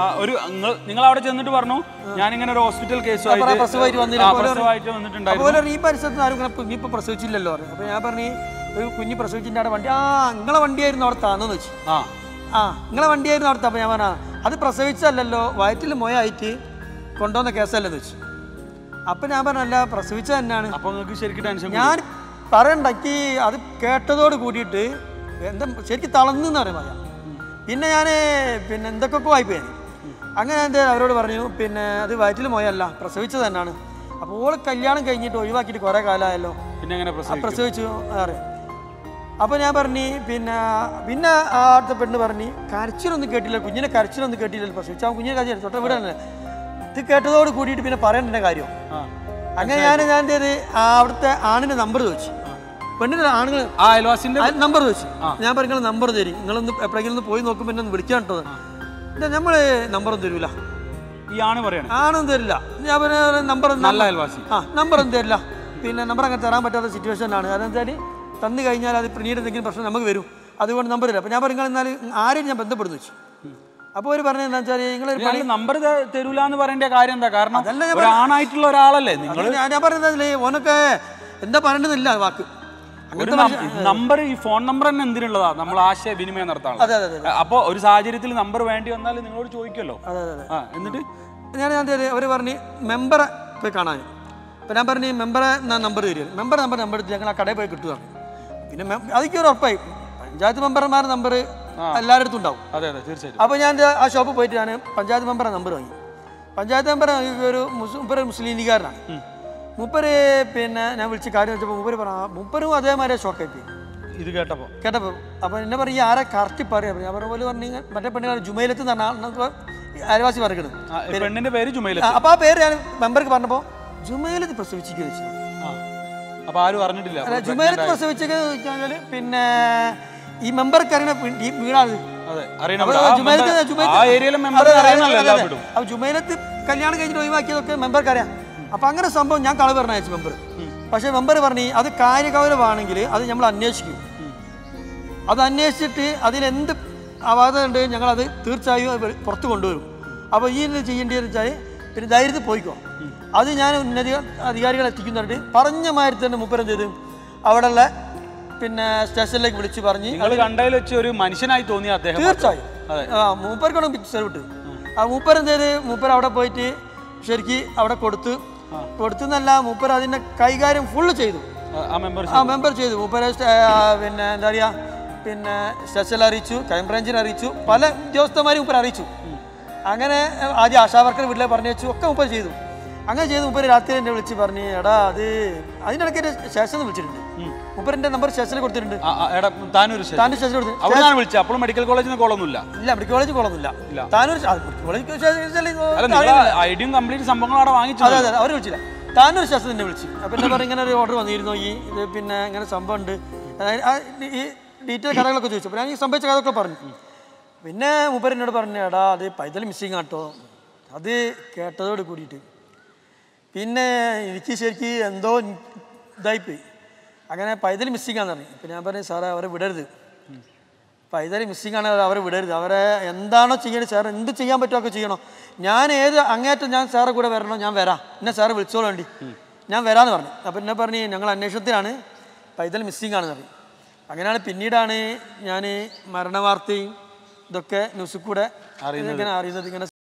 നിങ്ങൾ അവിടെ ചെന്നിട്ട് പറഞ്ഞു ഞാനിങ്ങനെ ഒരു ഹോസ്പിറ്റൽ പ്രസവമായിട്ട് വന്നിട്ടുണ്ടായിരുന്നു, ഈ പരിസരത്ത് ആരും ഇപ്പൊ പ്രസവിച്ചില്ലല്ലോ പറഞ്ഞു. അപ്പൊ ഞാൻ പറഞ്ഞു ഒരു കുഞ്ഞ് പ്രസവിച്ചിട്ട് അവിടെ വണ്ടി, നിങ്ങളെ വണ്ടിയായിരുന്നു അവിടെ താന്നെന്ന് വെച്ചു. നിങ്ങളെ വണ്ടിയായിരുന്നു അവിടെ. അപ്പൊ ഞാൻ പറഞ്ഞ അത് പ്രസവിച്ചല്ലോ, വയറ്റിൽ മൊയായിട്ട് കൊണ്ടുവന്ന കേസല്ലെന്ന് വെച്ചു. അപ്പൊ ഞാൻ പറഞ്ഞല്ല, പ്രസവിച്ചത് തന്നെയാണ്. അപ്പൊ നിങ്ങൾക്ക് ശരിക്കും ടെൻഷൻ. ഞാൻ പറയണ്ട, എനിക്ക് അത് കേട്ടതോട് കൂടിയിട്ട് എന്താ ശരിക്കും തളർന്നു പറയാം. പിന്നെ ഞാൻ പിന്നെ എന്തൊക്കെ വായ്പയാണ്. അങ്ങനെ എന്താ അവരോട് പറഞ്ഞു, പിന്നെ അത് വയറ്റിൽ മോയല്ല, പ്രസവിച്ചത് തന്നെയാണ്. അപ്പോൾ കല്യാണം കഴിഞ്ഞിട്ട് ഒഴിവാക്കിയിട്ട് കുറേ കാലമായല്ലോ, പിന്നെ അങ്ങനെ പ്രസവിച്ചു അറിയാം. അപ്പോൾ ഞാൻ പറഞ്ഞു പിന്നെ അടുത്ത പെണ്ണ് പറഞ്ഞു കരച്ചിലൊന്നും കേട്ടില്ല, കുഞ്ഞിനെ കരച്ചിലൊന്നും കേട്ടില്ലല്ലോ, പ്രസവിച്ചു ആ കുഞ്ഞിനെ കരച്ചില്ല, തൊട്ട വീടല്ലേ. ഇത് കേട്ടതോട് കൂടിയിട്ട് പിന്നെ പറയേണ്ട കാര്യം. അങ്ങനെ ഞാൻ എന്ത് ചെയ്ത് അവിടുത്തെ ആണിൻ്റെ നമ്പർ ചോദിച്ചു, പെണ്ണിൻ്റെ ആണുങ്ങൾ നമ്പർ ചോദിച്ചു. ഞാൻ പറഞ്ഞു നിങ്ങൾ നമ്പർ തരും, നിങ്ങളൊന്ന് എപ്പോഴെങ്കിലും ഒന്ന് പോയി നോക്കുമ്പോൾ എന്നെ ഒന്ന് വിളിക്കാൻ കേട്ടോ. നമ്മൾ നമ്പറൊന്നും തരൂല, ഈ ആണൊന്നും തരില്ല. ഞാൻ പറഞ്ഞ നമ്പറൊന്നും തരില്ല. പിന്നെ നമ്പർ അങ്ങനെ തരാൻ പറ്റാത്ത സിറ്റുവേഷനാണ്. കാരണം വെച്ചാൽ തന്നു കഴിഞ്ഞാൽ അത് പിന്നീട് എന്തെങ്കിലും പ്രശ്നം നമുക്ക് വരും, അതുകൊണ്ട് നമ്പർ തരില്ല. അപ്പോൾ ഞാൻ പറഞ്ഞു എന്നാൽ ആരെയും ഞാൻ ബന്ധപ്പെടുന്നു വെച്ചു. അപ്പോൾ അവർ പറഞ്ഞത് എന്താ വെച്ചാൽ നിങ്ങൾ നമ്പർ തരൂല എന്ന് പറയേണ്ട കാര്യം എന്താ? കാരണം ആണായിട്ടുള്ള ഒരാളല്ലേ നിങ്ങൾ. ഞാൻ പറയുന്നത് ഓനൊക്കെ എന്താ പറയേണ്ടതില്ല വാക്ക്. നമ്പർ, ഈ ഫോൺ നമ്പർ തന്നെ എന്തിനുള്ളതാ? നമ്മൾ ആശയവിനിമയം നടത്താനുള്ള. അതെ അതെ അതെ. അപ്പോൾ ഒരു സാഹചര്യത്തിൽ നമ്പർ വേണ്ടി വന്നാൽ നിങ്ങളോട് ചോദിക്കുമല്ലോ. അതെ അതെ. എന്നിട്ട് അവർ പറഞ്ഞ് മെമ്പറെ പോയി കാണാൻ. അപ്പോൾ ഞാൻ പറഞ്ഞു മെമ്പറെ നമ്പർ തരിക. നമ്പർ എടുത്ത് ഞങ്ങൾ ആ കടയിൽ പോയി കിട്ടുക. പിന്നെ അതൊക്കെ ഒരു ഉറപ്പായി പഞ്ചായത്ത് മെമ്പർമാരുടെ നമ്പർ എല്ലാവരുടെ അടുത്തും ഉണ്ടാവും. അതെ അതെ തീർച്ചയായും. അപ്പോൾ ഞാൻ ആ ഷോപ്പിൽ പോയിട്ട് ഞാൻ പഞ്ചായത്ത് മെമ്പറെ നമ്പർ വാങ്ങി. പഞ്ചായത്ത് മെമ്പർ ഒരു മുസ്ലിം ലീഗുകാരനാണ്. മൂപ്പര് പിന്നെ ഞാൻ വിളിച്ച് കാര്യം വെച്ചപ്പോൾ മൂപ്പരും അതേമാതിരി ഷോക്കായി പോയി ഇത് കേട്ടപ്പോൾ. അപ്പോൾ എന്നെ പറയും ആരെ കറക്റ്റ് പറയാം. ഞാൻ പോലെ പറഞ്ഞു മറ്റേ പെണ്ണുങ്ങൾ ജുമൈലത്ത് എന്ന് പറഞ്ഞാൽ അയൽവാസി പറയുന്നത്. പെണ്ണിന്റെ പേര് ജുമൈലത്ത്. അപ്പോൾ ആ പേര് ഞാൻ മെമ്പർക്ക് പറഞ്ഞപ്പോൾ ജുമൈലത്ത് പ്രസവിച്ചിരിക്കുക വെച്ചു. അപ്പോൾ ആരും അറിഞ്ഞിട്ടില്ല. അല്ല, ജുമൈലത്ത് പ്രസവിച്ചത് വെച്ചാൽ പിന്നെ ഈ മെമ്പർക്ക് അറിയണ ഈ വീടാണ്. അപ്പോൾ ജുമൈലത്ത് കല്യാണം കഴിഞ്ഞിട്ട് ഒഴിവാക്കിയതൊക്കെ മെമ്പർക്ക് അറിയാം. അപ്പം അങ്ങനെ സംഭവം ഞാൻ കളവ് പറഞ്ഞ അയച്ചു മെമ്പർ. പക്ഷേ മെമ്പർ പറഞ്ഞു അത് കാര്യഗൗരവമാണെങ്കിൽ അത് നമ്മൾ അന്വേഷിക്കും. അത് അന്വേഷിച്ചിട്ട് അതിലെന്ത് അപാകത ഉണ്ട് ഞങ്ങളത് തീർച്ചയായും പുറത്ത് കൊണ്ടുവരും. അപ്പോൾ ഈ ചെയ്യേണ്ടതെന്ന് വെച്ചാൽ പിന്നെ ധൈര്യത്തിൽ പോയിക്കോ, അത് ഞാൻ ഉന്നത അധികാരികളെ എത്തിക്കുന്നുണ്ട് പറഞ്ഞ മാതിരി തന്നെ മൂപ്പരം ചെയ്ത് അവിടെയുള്ള പിന്നെ സ്റ്റേഷനിലേക്ക് വിളിച്ച് പറഞ്ഞ് കണ്ടതിൽ വെച്ച് ഒരു മനുഷ്യനായി തോന്നിയ അദ്ദേഹം തീർച്ചയായും മൂപ്പർക്കാണ് പിക്ചർ വിട്ട്. ആ മൂപ്പരം ചെയ്ത് മൂപ്പർ അവിടെ പോയിട്ട് ശരിക്ക് അവിടെ കൊടുത്തുന്നല്ല മൂപ്പർ അതിൻ്റെ കൈകാര്യം ഫുള്ള് ചെയ്തു. ആ മെമ്പർ ചെയ്തു. മൂപ്പരെ പിന്നെ എന്താ പറയുക പിന്നെ സ്റ്റേഷനിൽ അറിയിച്ചു, ക്രൈംബ്രാഞ്ചിനെ അറിയിച്ചു, പല ഉദ്യോഗസ്ഥന്മാരും മൂപ്പർ അറിയിച്ചു. അങ്ങനെ ആദ്യം ആശാവർക്കർ വീട്ടിലെ പറഞ്ഞു വെച്ചു, ഒക്കെ മൂപ്പർ ചെയ്തു. അങ്ങനെ ചെയ്ത് മൂപ്പര് രാത്രി എന്നെ വിളിച്ച് പറഞ്ഞ് എടാ അത് അതിനിടയ്ക്ക് എൻ്റെ സ്റ്റേഷനിൽ വിളിച്ചിട്ടുണ്ട്. മൂപ്പറിൻ്റെ നമ്പർ സ്റ്റേഷനിൽ കൊടുത്തിട്ടുണ്ട്. താനൂർ സ്റ്റേഷനിൽ കൊടുത്തു. അപ്പോൾ മെഡിക്കൽ കോളേജിൽ കോളൊന്നുമില്ല. ഇല്ല, മെഡിക്കൽ കോളേജ് കോളൊന്നുമില്ല. താനൂർ സംഭവങ്ങൾ വാങ്ങിച്ചു. അതെ അതെ, അവർ വിളിച്ചില്ല. താനൂർ സ്റ്റേഷനിൽ എന്നെ വിളിച്ചു. അപ്പം എന്നെ പറഞ്ഞ ഇങ്ങനെ ഒരു ഓർഡർ വന്നിരുന്നു, ഈ ഇത് പിന്നെ ഇങ്ങനെ സംഭവം ഉണ്ട്, ഈ ഡീറ്റെയിൽ കഥകളൊക്കെ ചോദിച്ചു. അപ്പോൾ ഞാൻ ഈ സംഭവിച്ച കഥകളൊക്കെ പറഞ്ഞു. പിന്നെ മൂപ്പർ എന്നോട് പറഞ്ഞു എടാ അത് പൈതൽ മിസ്സിങ് ആട്ടോ. അത് കേട്ടതോട് കൂടിയിട്ട് പിന്നെ എനിക്ക് ശരിക്കും എന്തോ ഇതായിപ്പോയി. അങ്ങനെ പൈതൽ മിസ്സിങ് ആണെന്ന് പറഞ്ഞു. പിന്നെ ഞാൻ പറഞ്ഞു സാറേ അവരെ വിടരുത്, പൈതൽ മിസ്സിങ് ആണ്, അവരെ വിടരുത്. അവരെ എന്താണോ ചെയ്യേണ്ടത് സാർ എന്ത് ചെയ്യാൻ പറ്റുമോ ചെയ്യണോ. ഞാൻ ഏത് അങ്ങേറ്റം ഞാൻ സാറെ കൂടെ വരണോ ഞാൻ വരാം, എന്നെ സാറ് വിളിച്ചോളൂ വേണ്ടി ഞാൻ വരാമെന്ന് പറഞ്ഞു. അപ്പോൾ എന്നെ പറഞ്ഞ് ഞങ്ങൾ അന്വേഷണത്തിലാണ്, പൈതൽ മിസ്സിങ് ആണെന്ന് പറഞ്ഞു. അങ്ങനെയാണ് പിന്നീടാണ് ഞാൻ മരണവാർത്തയും ഇതൊക്കെ ന്യൂസിൽ കൂടെ ഇങ്ങനെ അറിയുന്നത്. ഇങ്ങനെ